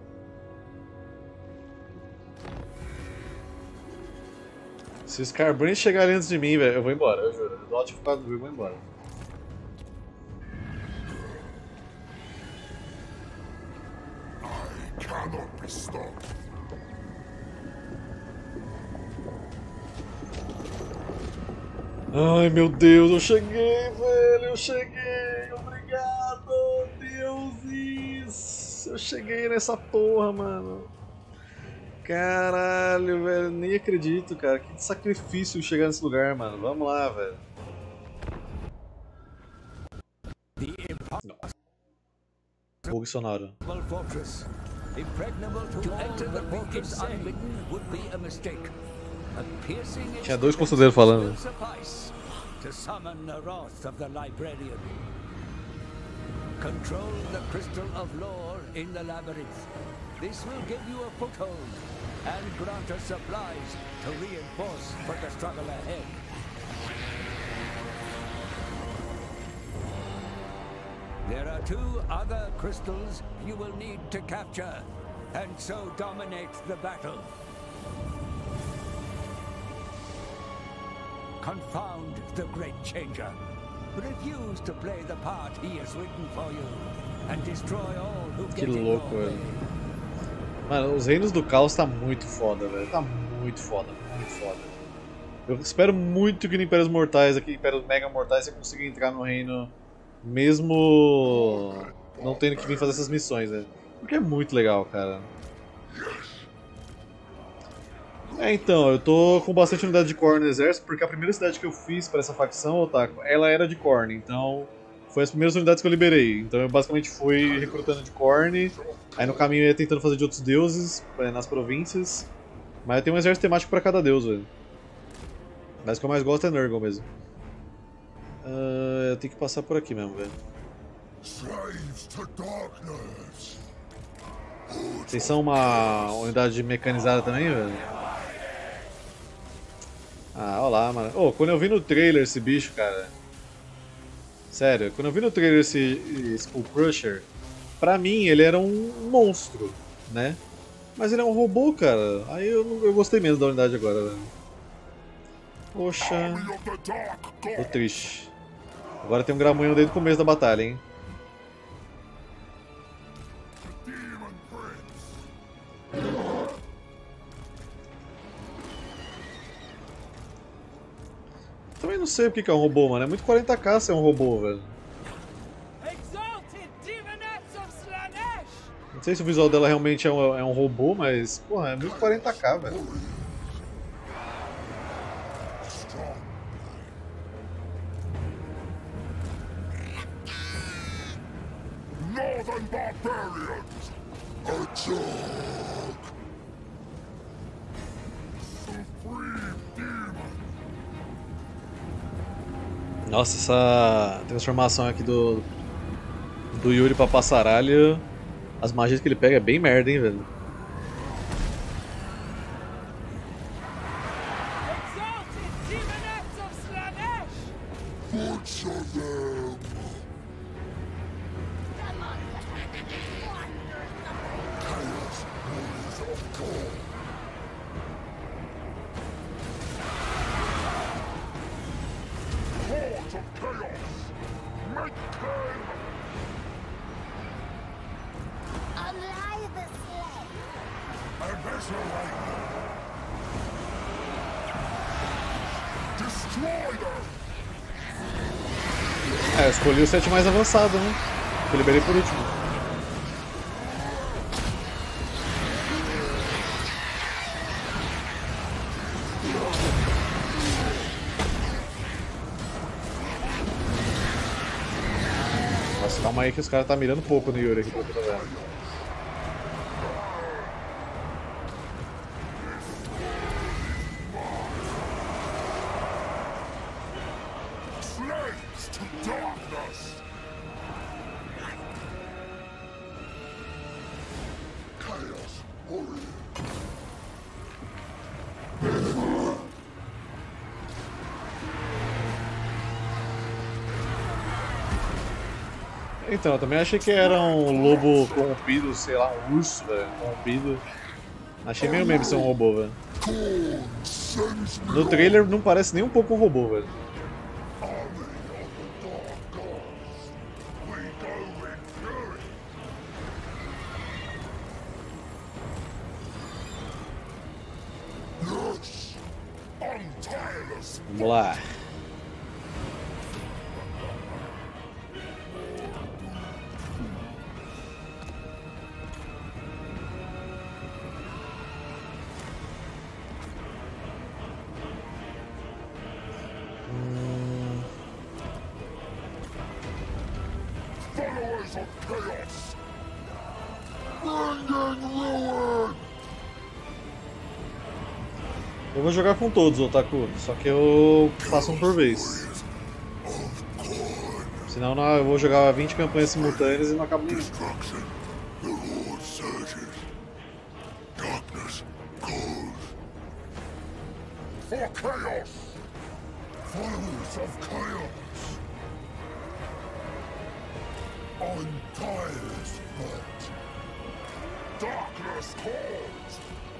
Se os Scarbrand chegarem antes de mim, velho, eu vou embora, eu juro. Eu dou alt F4 e vou embora. Cannot be stopped. Ai, meu Deus, eu cheguei, velho, eu cheguei. Obrigado, deuses. Eu cheguei nessa porra, mano. Caralho, velho, nem acredito, cara. Que sacrifício chegar nesse lugar, mano. Vamos lá, velho. Fogo sonoro. Tinha dois conselheiros falando. Control the crystal of lore in the labyrinth. This will give you a foothold and grant us supplies to reinforce for the struggle ahead. There are 2 other crystals you will need to capture, and so dominate the battle. Confound the Great Changer. Refuse to play the part he has written for you, and destroy all who Que get in louco, your way. velho. Mano, os Reinos do Caos tá muito foda, velho. Tá muito foda, muito foda. Eu espero muito que no Impérios Mortais, aqui, Impérios Mega Mortais, você consiga entrar no reino mesmo não tendo que vir fazer essas missões, né? Porque é muito legal, cara. Então, eu tô com bastante unidade de core no exército, porque a primeira cidade que eu fiz pra essa facção, Otaku, ela era de Khorne, então foi as primeiras unidades que eu liberei. Então eu basicamente fui recrutando de Khorne, aí no caminho eu ia tentando fazer de outros deuses nas províncias, mas eu tenho um exército temático pra cada deus, velho. Mas o que eu mais gosto é Nurgle mesmo. Eu tenho que passar por aqui mesmo, velho. Slaves to darkness. Vocês são uma unidade mecanizada também, velho? Ah, olha lá, mano. Oh, quando eu vi no trailer esse bicho, cara. Sério, quando eu vi no trailer esse Skull Crusher, pra mim ele era um monstro, né? Mas ele é um robô, cara. Aí eu gostei menos da unidade agora, velho. Poxa. Army of the Dark Tô God. triste. Agora tem um gramunho desde o começo da batalha, hein? Demon Prince. Também não sei o que é um robô, mano. É muito 40k ser um robô, velho. Exalted Demonettes of Slanesh! Não sei se o visual dela realmente é um robô, mas, porra, é muito 40k, velho. Strong. Northern barbarians. A joke. Supreme demon. Nossa, essa transformação aqui do Yuri pra passaralho, as magias que ele pega é bem merda, hein, velho. Exalted Demonettes of Slanesh! Butcher them. Chaos Warriors of God. Hordes of chaos. Make É, eu escolhi o set mais avançado, né? Eu liberei por último. Nossa, calma aí que os caras tá mirando pouco no Yuri aqui, pelo que eu tô vendo. Slaves to darkness! Chaos warrior! Então, eu também achei que era um lobo corrompido, sei lá, um urso, velho, corrompido. Achei meio meme ser um robô, velho. God sends me No trailer não parece nem um pouco um robô, velho. army of the dark gods. We go in fury. Yes! Untireless! Vamos lá. Followers of chaos! Bringing ruin! Eu vou jogar com todos, Otaku, só que eu faço um por vez. Senão não, eu vou jogar 20 campanhas simultâneas e não acabo nenhum. Destruction. The Lord surges. Darkness goes. For chaos! Followers of chaos! On tireless fight. Darkness calls!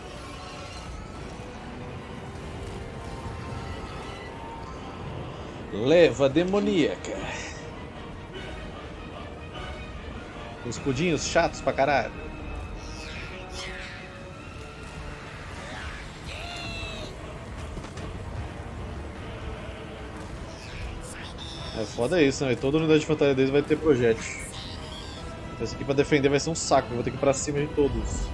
Leva demoníaca. Escudinhos chatos pra caralho. É foda isso, né? Toda unidade de infantaria deles vai ter projétil. Então esse aqui pra defender vai ser um saco, eu vou ter que ir pra cima de todos.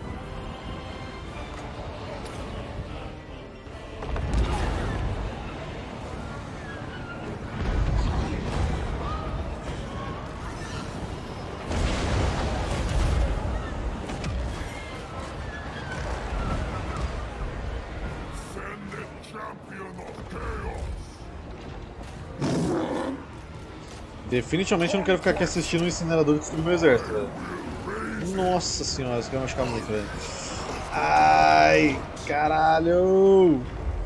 Send the champion of chaos! Definitivamente eu não quero ficar aqui assistindo um incinerador destruir meu exército, velho. Nossa senhora, isso aqui vai machucar muito, velho. Ai, caralho!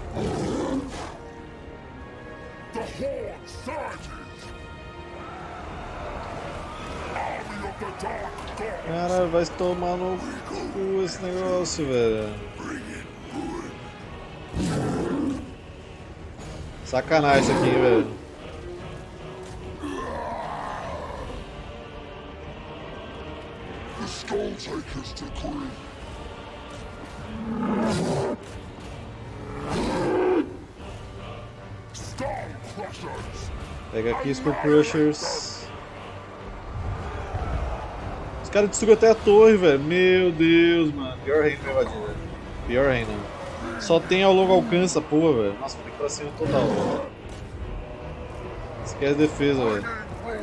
The horde surges! Army of the dark gods! Caralho, vai tomar no cu esse negócio, velho. Sacanagem isso aqui, velho. The Skulltaker's decree! Skull Crushers! Pega aqui, Skull Crushers. Os caras destruíram até a torre, velho. Meu Deus, mano. Pior reino pra invadir, velho. Pior reino. Só tem ao longo alcance a porra, velho. Nossa, vou ter que ir pra cima total, velho. Esquece a defesa, velho. Bringing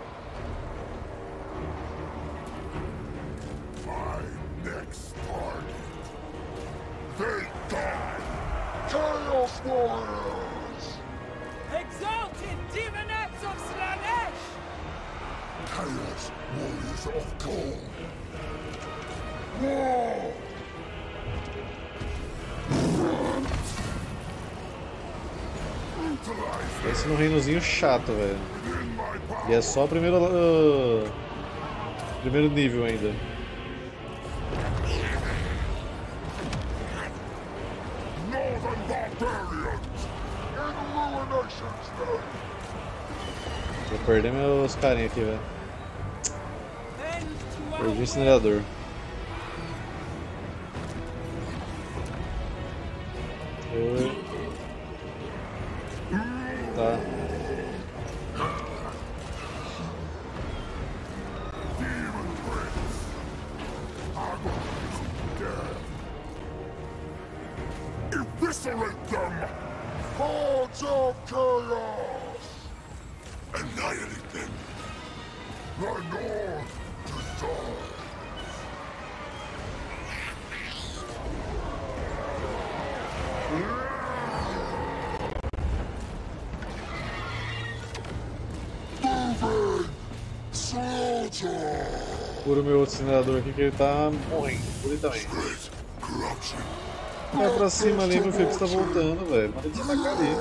ruin! My next target! They die! Chaos Warriors! Exalted Demonettes of Slanesh! Chaos Warriors of Gold! War! Brutalize Esse no reinozinho chato, velho. in my power! E é só o primeiro, primeiro nível ainda. Northern Barbarians! Illumination's name! Vou perder meus carinha aqui, velho. End to Perdi o our incinerador. Tá. anything. The North decides. Moving! Slaughter! Cura o meu outro incinerador aqui que ele tá morrendo, bonitamente. Great corruption. Vai pra cima ali, meu filho, que você tá voltando, velho. Manda ele se atacar ali.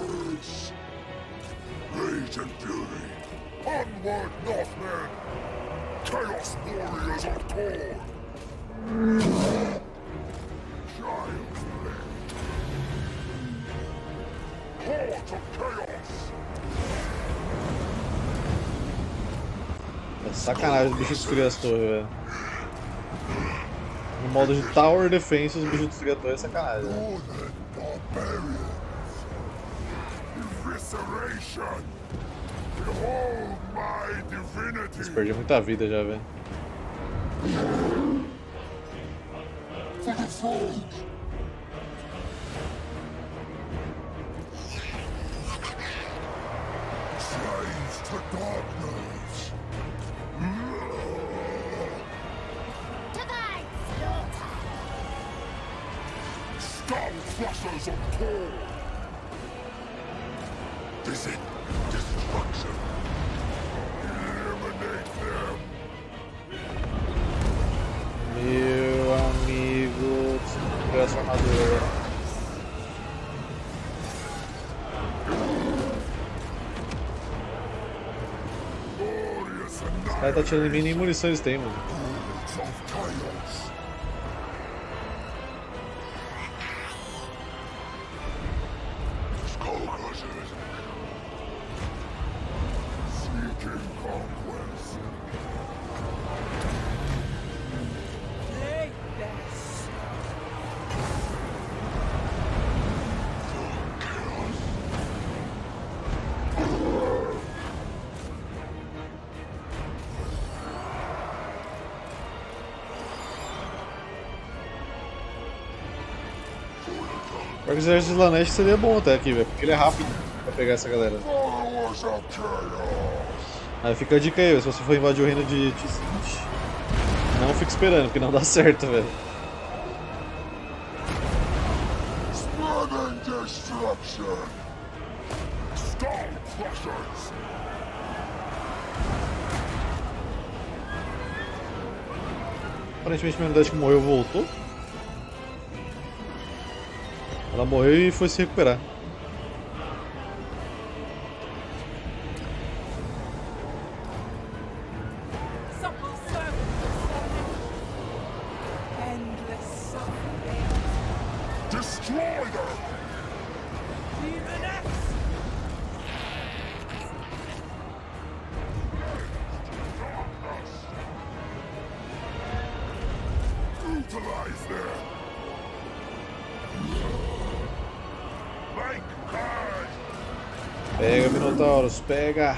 Rage and fury. Onward, Northmen! Chaos warriors of Thor! Giant blade! Hordes of chaos! É sacanagem os bichos destruir as torres, velho. No modo de Tower Defense, os bichos destruir a torre é sacanagem, velho. Northern barbarians! Evisceration! Behold my divinity! Perdi muita vida já, velho. For the fold! Slaves to darkness! Divine slaughter! Skull thrusters of Thor! Visit destruction! Eliminate them! Meu amigo, destruiu essa armadura. Glorious O cara tá tirando em mim, nem munição eles têm, mano. Annihilations of chaos! Skull crushers! Seeking conquest! Blameless. Pior que o exército de Slaanesh seria bom até aqui, velho, porque ele é rápido pra pegar essa galera. Followers of chaos! Aí fica a dica aí, se você for invadir o reino de Tzint, não fique esperando, porque não dá certo, velho. Spreading destruction! Skull crushers! Aparentemente minha unidade que morreu voltou. Ela morreu e foi se recuperar. Supple servants of Slanesh. Endless suffering. Destroy them! Demonettes. Utilize them! Make bad! Pega, Minotauros, pega!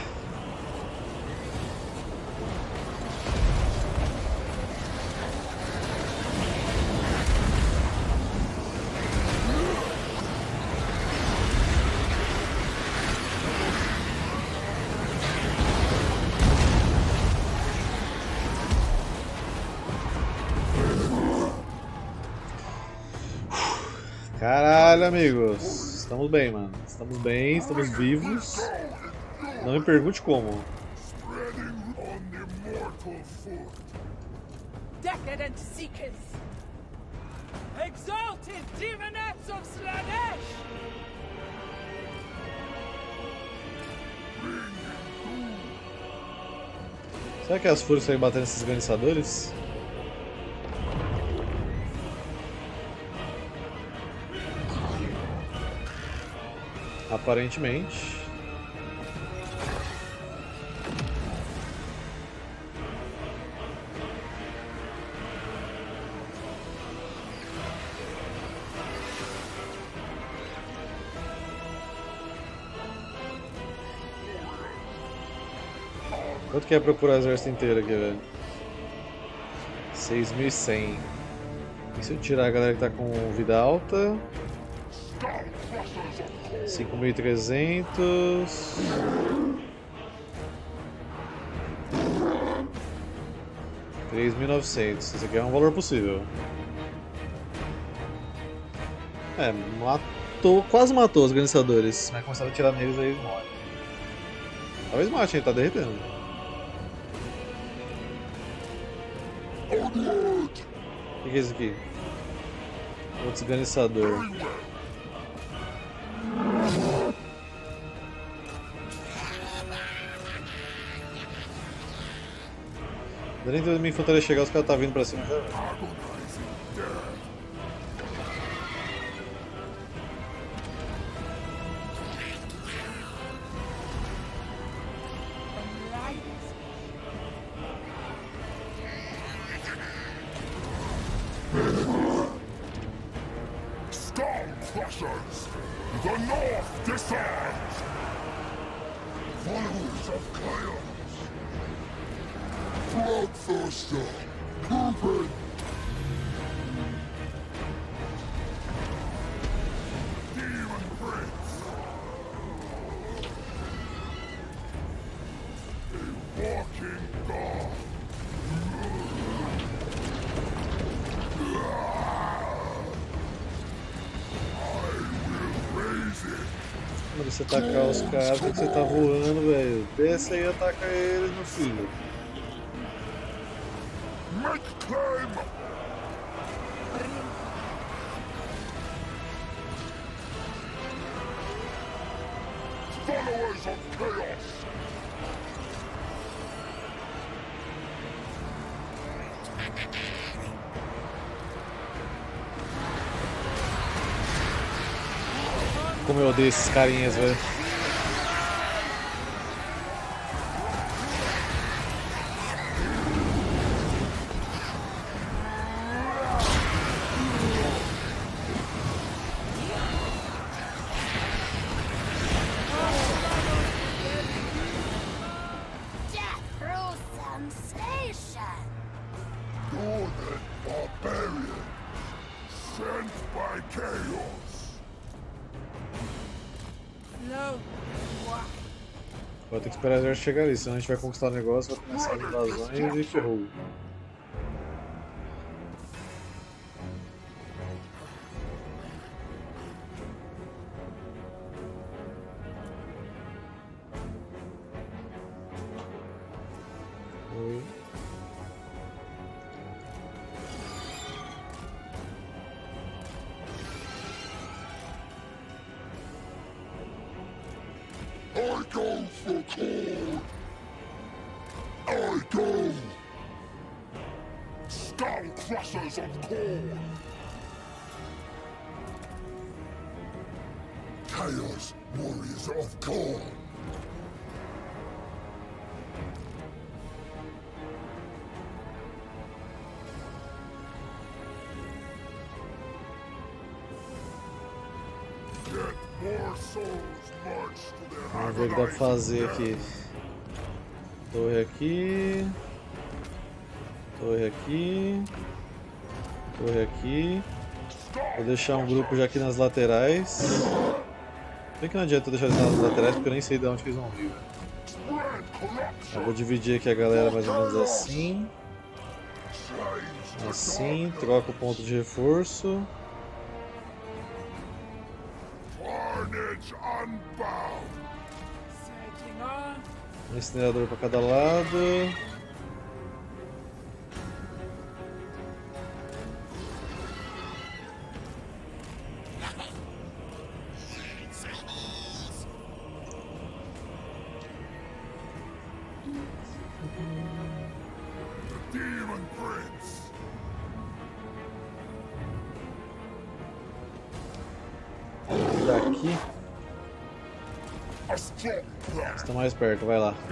Caralho, amigos. Estamos bem, mano. Estamos bem, estamos vivos. Não me pergunte como. Spreading on the mortal foot! Decadent seekers. Exalted demonettes of Slanesh. Será que as fúrias saem batendo nesses organizadores? Aparentemente. Quanto que é procurar o exército inteiro aqui, velho? 6.100. E se eu tirar a galera que tá com vida alta? 5.300. 3.900. Esse aqui é um valor possível. É, matou, quase matou os organizadores. Vai começar a atirar neles aí eles morrem. Talvez mate, hein? Tá derretendo. O que é esse aqui? Outro desganiçador. Não nem tempo da minha infantaria chegar, os caras tá vindo pra cima já. Storm Crushers! The North disarmed! Followers of chaos! Bloodthirster! Cupid! Demon Prince! A walking god! Quando você atacar os caras, você tá voando, velho. Desce aí e ataca eles no filho. Make claim! Followers of chaos! Como eu odeio esses carinhas, velho. Death through sensation. Northern barbarian! Sent by chaos! No. Vou ter que esperar o exército chegar ali, senão a gente vai conquistar o negócio, vai começar as invasões e ferrou. Foi. I go for cold! I go! Skull Crushers of Corn! Chaos Warriors of Corn! Get more souls marched to their Vamos ver o que dá pra fazer aqui. Torre aqui. Torre aqui. Torre aqui. Vou deixar um grupo já aqui nas laterais. Bem que não adianta eu deixar eles nas laterais porque eu nem sei de onde que eles vão vir. Eu vou dividir aqui a galera mais ou menos assim. Assim, troca o ponto de reforço. Carnage unbound! Surging on. Um incinerador para cada lado. The Demon Prince! Daqui. A strong plan! Está mais perto, vai lá.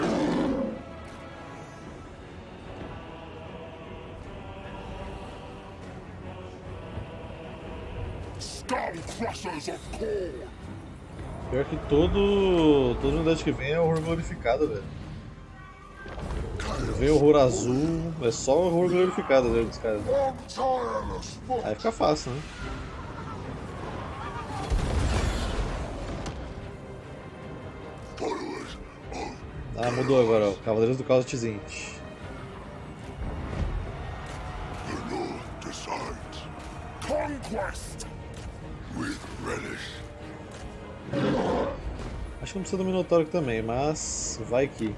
Skull Crushers of Corn! Pior que toda unidade que vem é horror glorificado, velho. Vem horror azul, é só horror glorificado dele dos caras. One tireless foot! Aí fica fácil, né? Followers of Ah, mudou agora, ó. Cavaleiros do Caos Tzint. conquest with relish. Acho que não precisa do Minotauro aqui também, mas vai que.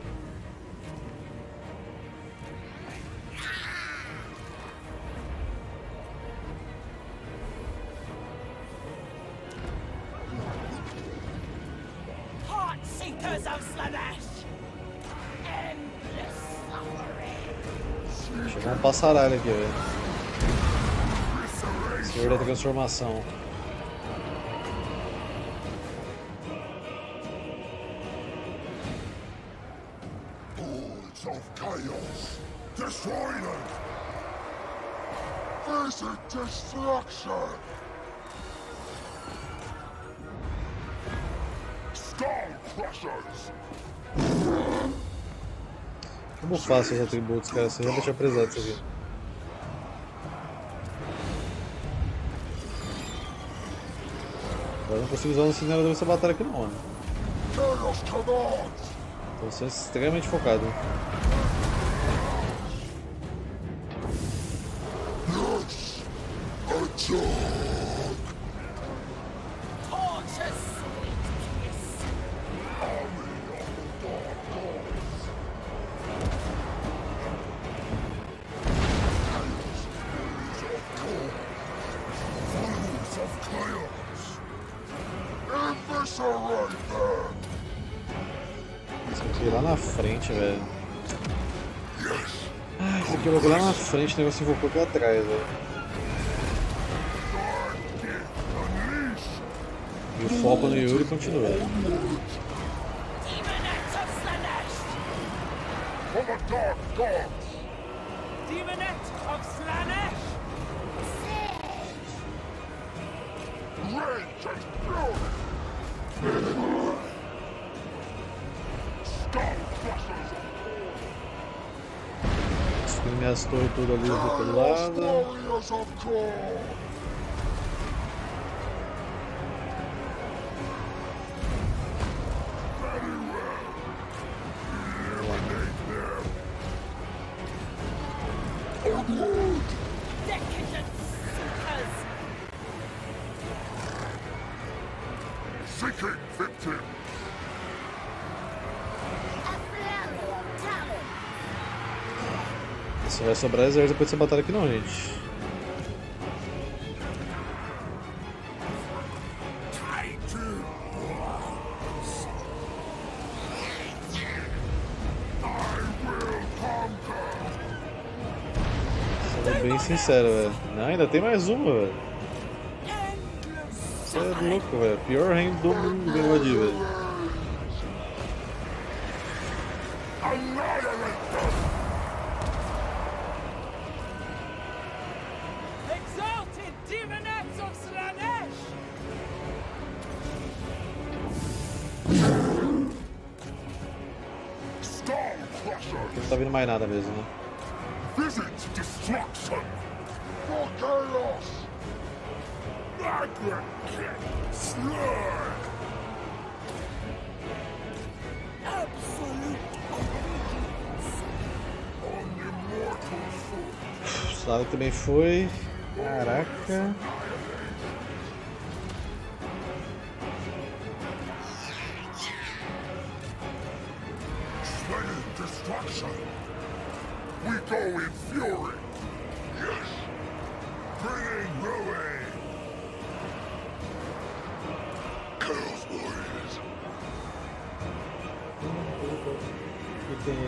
Heart Seekers of Slanesh! Endless suffering! Chegou um passaralho aqui, velho. Senhor da transformação. Hordes of chaos! Destroy them! Visit destruction! Skull crushers! Como fácil os atributos, cara. Você já deixa pesado isso aqui. Agora não consigo usar no cenário dessa batalha aqui não, mano. Chaos commands! Tô sendo extremamente focado. Yes! Attack! Torture sweet kiss! Army of the dark gods! Chaos of chaos! Eviscerate them! Isso aqui lá na frente, velho. Yes! Ah, isso aqui eu vou lá na frente, o negócio invocou aqui atrás, velho. Dark gift unleash! E o foco no Yuri continua. Demonettes of Slanesh! For the dark gods! Demonette of Slanesh! Rage and fury! Skull crushers! Destruindo minhas torres tudo ali do outro lado. Warriors of Kor! Very well. Eliminate them. Onward! Decadent seekers! Seeking victim! A flurry of talent! Só vai sobrar exército depois dessa batalha aqui não, gente. Titan! I will conquer! Sendo bem sincero, velho. Não, ainda tem mais uma, velho. Você é louco, velho. Pior reino do mundo, meu ali, velho. Annihilate them! Exalted Demonettes of Slanesh! Skull crushers! Não tá vindo mais nada mesmo, né? Visit destruction! For chaos! Magnet kick! Slurg! Absolute obedience! On immortal foot! O Slava também foi. Caraca. Slaying destruction! We go in fury! Yes! Bringing ruin! Chaos Warriors! E tem.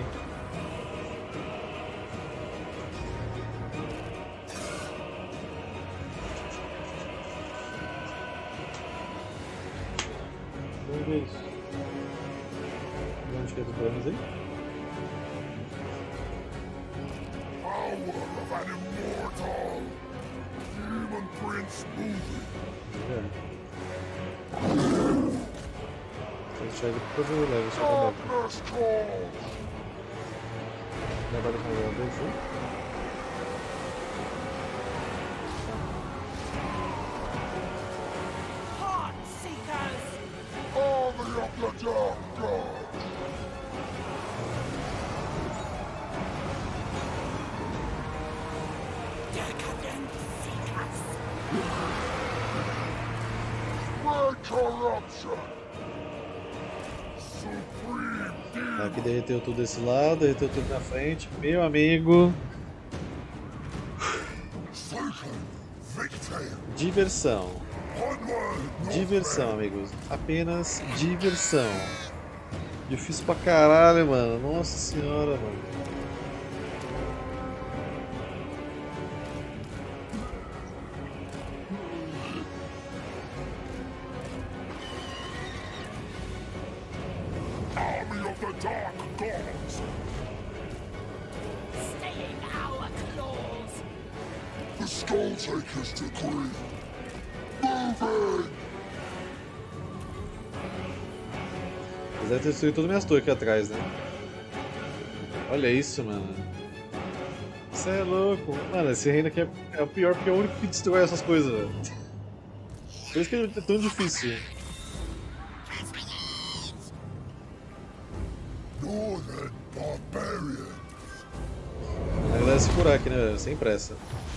Vamos ver isso. Onde que é do planos aí? Power of an immortal! Demon Prince moving! Já. Vou deixar ele por todos os levels, só pra dar. Darkness calls! Trabalho com o level 2, né? Heart Seekers! Army of the Dark Gods! Decadent seekers! The corruption. Supreme demon. Aqui derreteu tudo desse lado, derreteu tudo na frente. Meu amigo. Satan. Victory. Diversão. Onward. Diversão, amigos. Apenas diversão. Difícil pra caralho, mano. Nossa senhora, mano. Army of the Dark Gods. Stay in our claws. The Skulltaker's decree. Moving. Eles devem ter destruído todas as minhas torres aqui atrás, né? Olha isso, mano. Isso é louco. Mano, esse reino aqui é o pior porque é o único que destrói essas coisas, velho. Por isso que é tão difícil. Northern barbarians. A galera se curar aqui, né, velho? Sem pressa.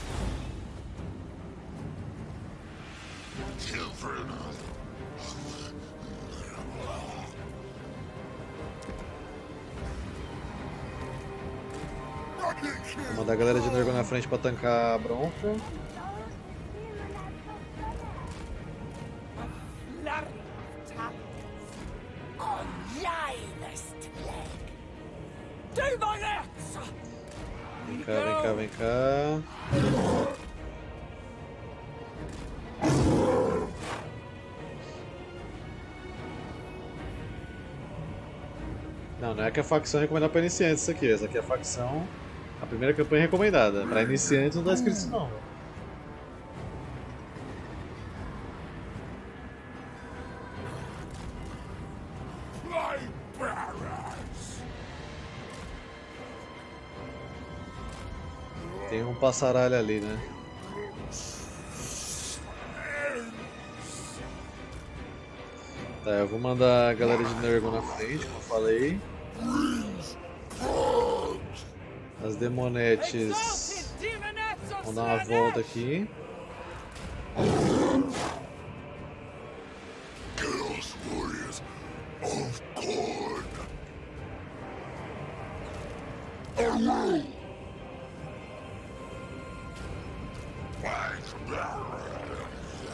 Vou mandar a galera de Nergon na frente pra tancar a bronca. Flurry of talons. On livest leg. Demonettes! Vem cá, vem cá, vem cá. Não é que a facção é recomendada pra iniciantes isso aqui. Essa aqui é a facção. A primeira campanha recomendada. Pra iniciantes não tá escrito isso não. Flame bearers. Tem um passaralho ali, né? Tá, eu vou mandar a galera de Nergon na frente, como eu falei. As demonettes Exalted demonettes of vão dar uma volta Slanesh! aqui. Chaos warriors of Khorne. Aru. Flame bearers.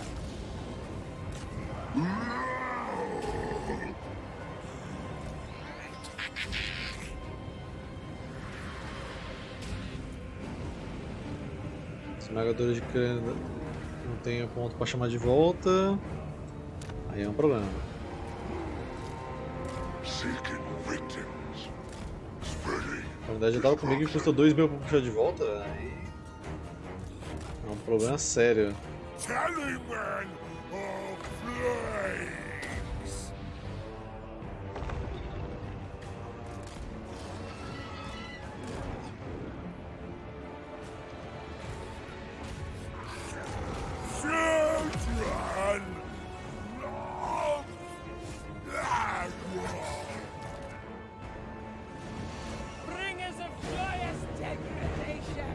Esmagadores de crânio não tem ponto pra chamar de volta. Aí é um problema. Seeking victims. Spreading. Na verdade já tava comigo e custa 2.000 pra puxar de volta. Aí é um problema sério. Tallyman of flames. Children of Agua. Bringers of joyous degradation!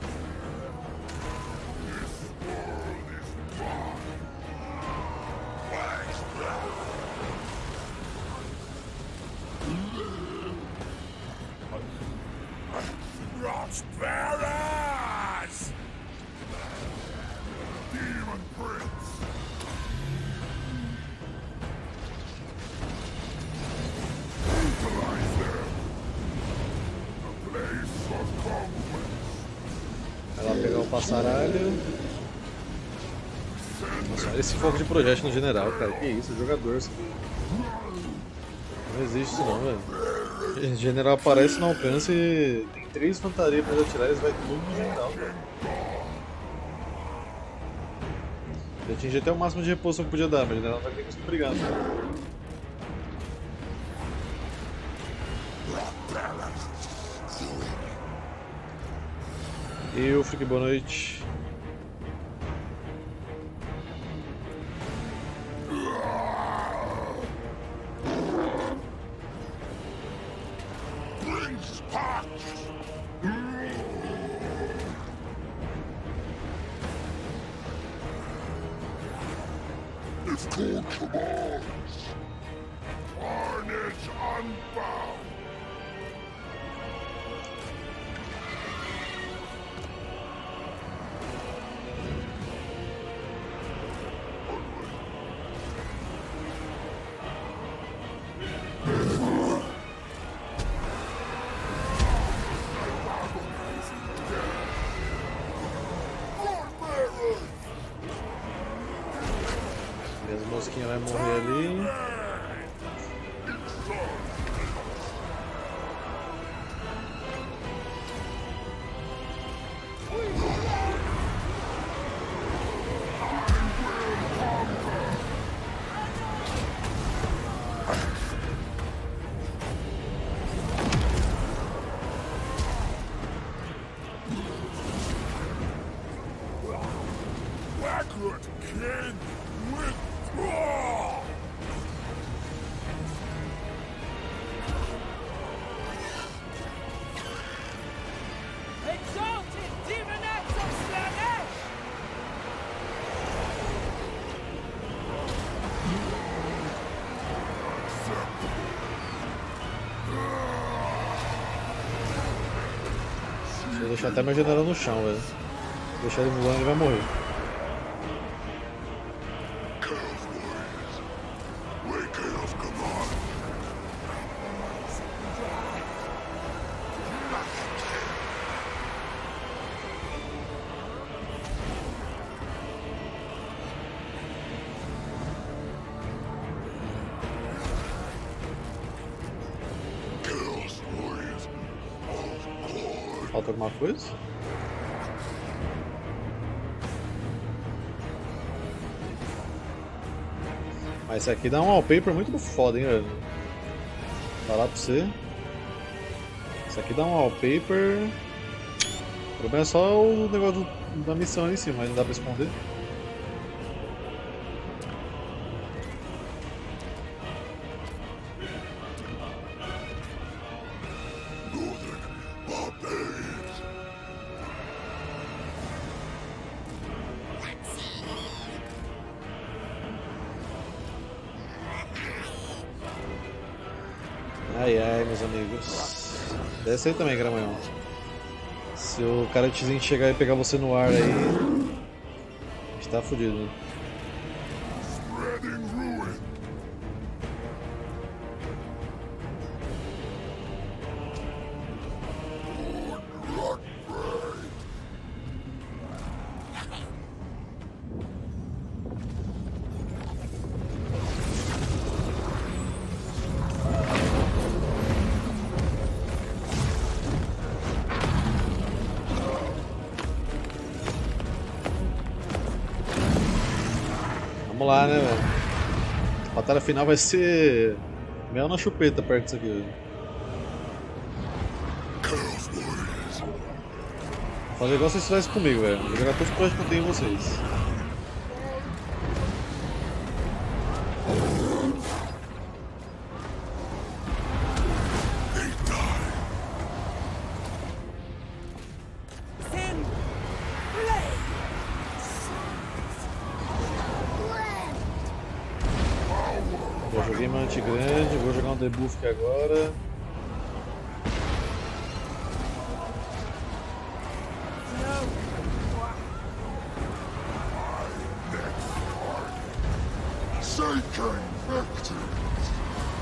Rotbearers! Demon Prince! Utilize them! The place of conquest! Vai lá pegar o passaralho. Nossa, olha esse fogo de projétil no general, cara. Que isso, jogador. Isso aqui. Não existe isso não, velho. O general aparece no alcance e tem 3 infantarias pra atirar, eles vai tudo no general, cara. Eu atingi até o máximo de reposição que podia dar, mas o general não vai ter conseguir brigar. Né? E o Freak, boa noite. Brings patch! call commands. Carnage unbound. Minhas mosquinhas vai morrer ali. Backward, kin! Withdraw! Exalted Demonets of Slanesh! Vou deixar até meu general no chão, velho. Deixar ele voando, ele vai morrer. Chaos Warriors, waking of command. Chaos Warriors of God. Falta alguma coisa? Mas esse aqui dá um wallpaper muito foda, hein, velho. Falar pra você. Isso aqui dá um wallpaper. O problema é só o negócio da missão ali em cima, mas não dá pra esconder. Northern barbarians. Ai ai, meus amigos. Desce aí também, Gramanhão. Se o Karatizinho chegar e pegar você no ar aí, a gente tá fudido. Spreading ruin. Rock prey. Vamos lá, né, velho? A batalha final vai ser mel na chupeta perto disso aqui, velho. Chaos Warriors. Vou fazer igual vocês fizessem comigo, velho. Vou jogar todos os planos que eu tenho em vocês. They die. Sin! Flame! Já joguei uma anti-grande, vou jogar um debuff aqui agora. Shaking victims.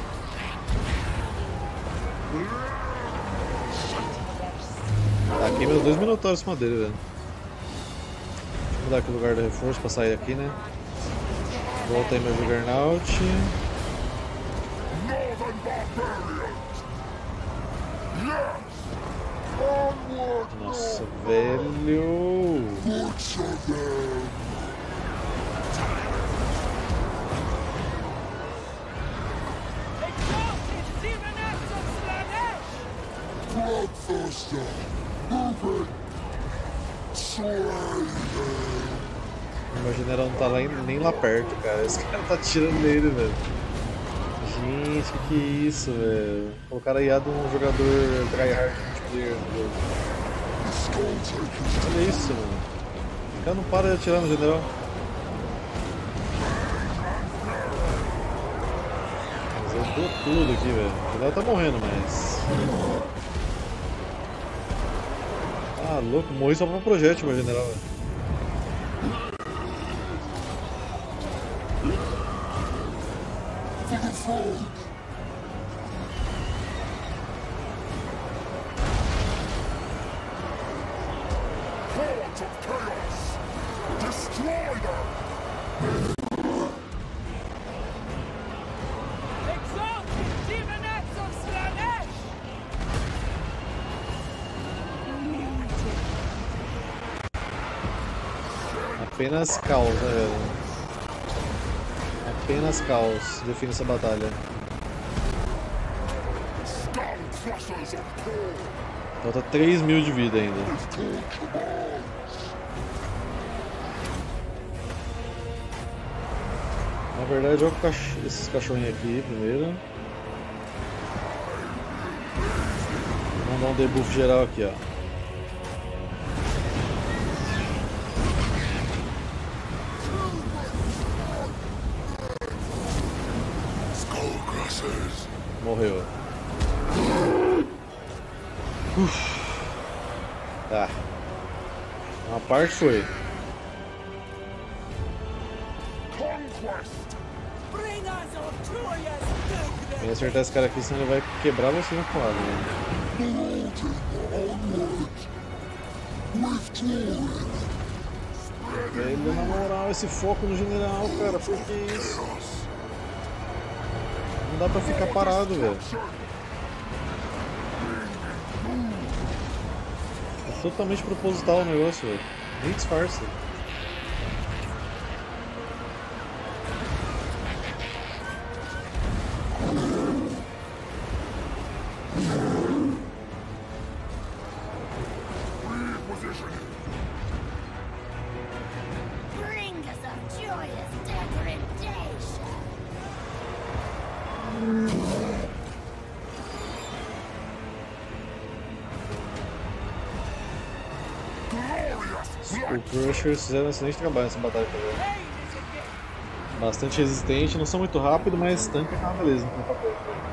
Tá aqui meus 2 minotauros em cima dele, velho. Deixa eu mudar aqui o lugar do reforço pra sair aqui, né? Volta aí meu Juggernaut. Northern barbarians. Yes. Onward. Nossa, velho. Butcher them. Exalted Demonets of Slanesh! Bloodthirster. Move it. Slay them. Meu general não tá lá nem lá perto, cara. Esse cara tá atirando nele, velho. Gente, que é isso, velho? Colocaram IA de um jogador tryhard multiplayer no jogo. The Skull Takers. Olha isso, mano. O cara não para de atirar no general. Quebrou tudo aqui, velho. O general tá morrendo, mas... Ah, louco, morri só pra projétil, meu general, velho. Hordes of chaos! Destroy them! Exalted Demonettes of Slanesh! Apenas caos, né, velho? Apenas caos define essa batalha. Skull crushers of Thor! Falta 3.000 de vida ainda. Na verdade, eu vou esses cachorrinhos aqui primeiro. Vamos dar um debuff geral aqui, ó. Skull crushers! Morreu. Tá. Uma parte foi. Conquest! Bring us all joyous goodness. Vem acertar esse cara aqui, senão ele vai quebrar você na porrada, né? Velho, na moral, esse foco no general, cara, por que isso? Não dá pra ficar parado, velho. É totalmente proposital o negócio, velho. Nem disfarça. Bring us a joyous degradation. O Crushers fizeram um excelente trabalho nessa batalha também. Pain is a gift. Bastante resistente, não são muito rápido, mas tanque é uma beleza no papel.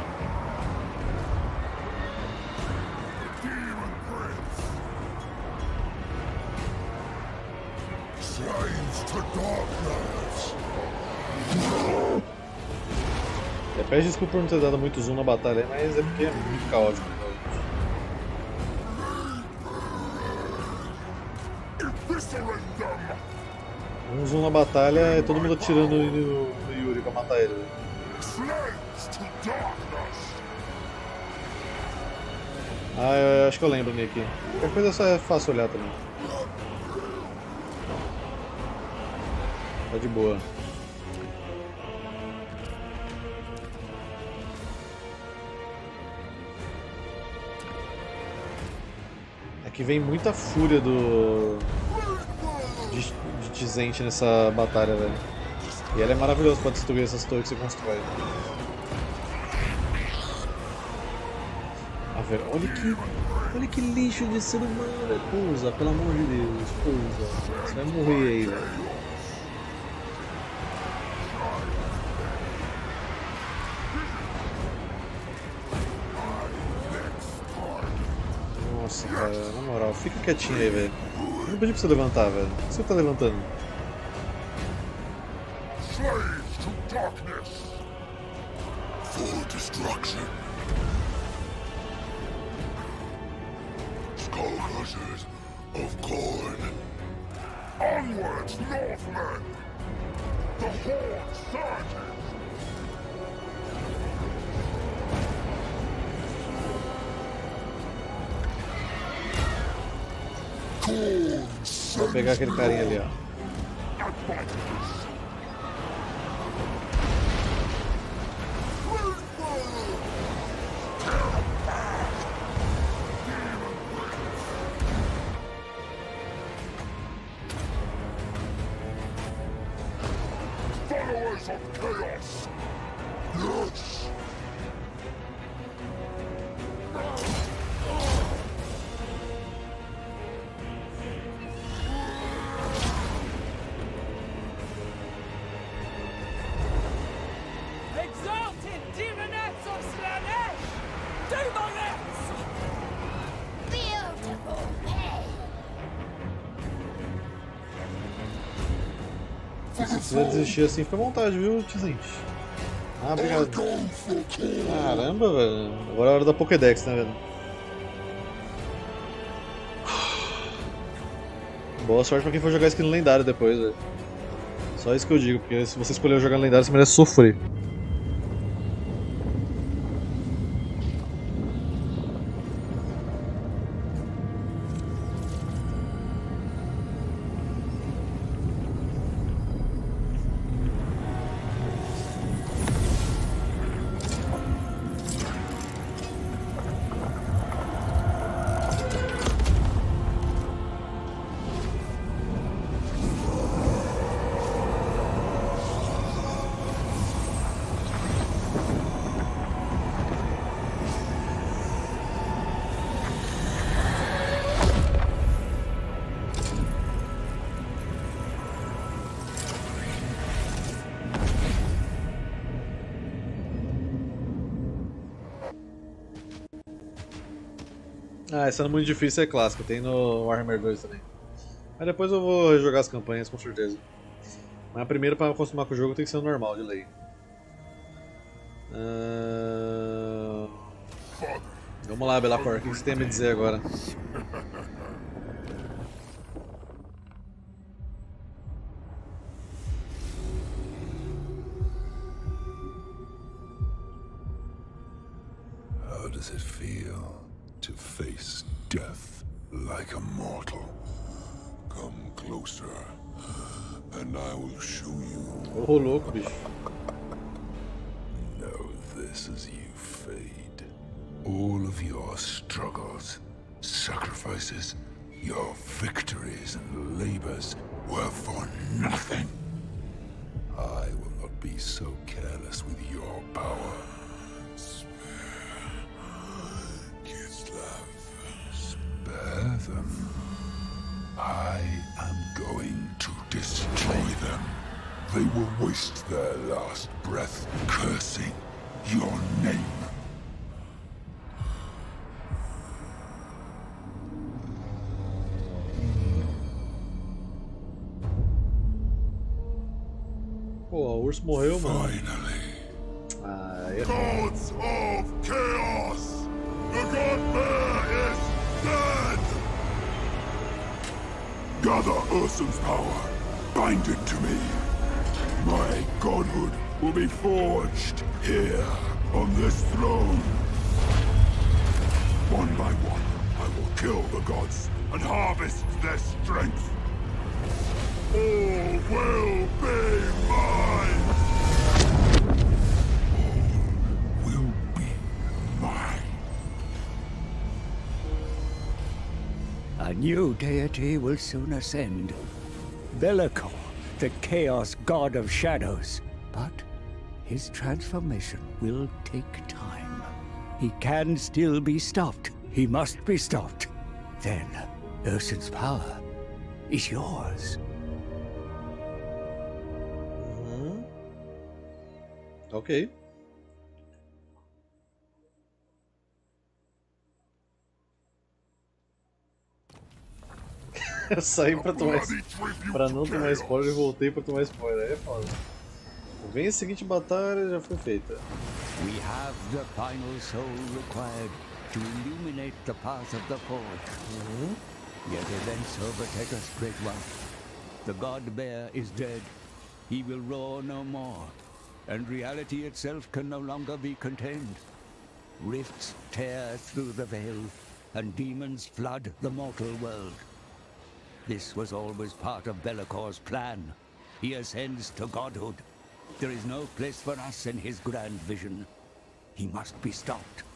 Demon Prince! Slaves to darkness! Peço desculpa por não ter dado muito zoom na batalha, mas é porque é muito caótico. Eviscerate them! Um zoom na batalha é todo mundo atirando no Yuri pra matar ele. Slaves to darkness! Ah, eu acho que eu lembro, Nick. Qualquer coisa só é fácil olhar também. Tá de boa. Aqui vem muita fúria de Tizente nessa batalha, velho. E ela é maravilhosa pra destruir essas torres que você constrói. Ah, velho, olha que lixo de ser humano, velho. Pousa, pelo amor de Deus, pousa. Você vai morrer aí, velho. Nossa, cara, na moral, fica quietinho aí, velho. Eu não pedi pra você levantar, velho. Por que você tá levantando? Slaves to darkness! For destruction! Skull crushers of Khorne! Onwards, Northmen! The Horde surges! Vou pegar aquele carinha ali, ó. Followers of chaos! Yes! Exalted Demonettes! Se quiser desistir assim, fica à vontade, viu, Tizente? Ah, obrigado. Caramba, velho. Agora é a hora da Pokédex, né, velho? Boa sorte pra quem for jogar skin lendário depois, velho. Só isso que eu digo, porque se você escolher jogar lendário, você merece sofrer. Ah, essa é muito difícil, é clássica, tem no Warhammer 2 também. Mas depois eu vou jogar as campanhas, com certeza. Mas a primeira, pra acostumar com o jogo, tem que ser o normal, de lei. Vamos lá, Belacor, o que você tem a me dizer agora? How does it feel to face death like a mortal? Come closer, and I will show you. Ô, louco, bicho. Know this as you fade. All of your struggles, sacrifices, your victories and labors were for nothing. I will not be so careless with your power. Spare them. I am going to destroy them. They will waste their last breath cursing your name. Pô, o urso morreu, mano. Finally. Ah, é... Gods of Chaos! The God Bear is dead! Gather Ursun's power, bind it to me. My godhood will be forged here on this throne. One by one, I will kill the gods and harvest their strength. All will be mine! All will be mine. A new deity will soon ascend. Belacor, the Chaos God of Shadows. But his transformation will take time. He can still be stopped. He must be stopped. Then, Ursun's power is yours. Ok. Eu saí pra não tomar spoiler e voltei pra tomar spoiler. Aí é foda. Vem a seguinte batalha já foi feita. We have the final soul required to illuminate the path of the forge. Yet events overtake us, Great One. The God Bear is dead. He will roar no more. And reality itself can no longer be contained. Rifts tear through the veil, and demons flood the mortal world. This was always part of Bellacor's plan. He ascends to godhood. There is no place for us in his grand vision. He must be stopped.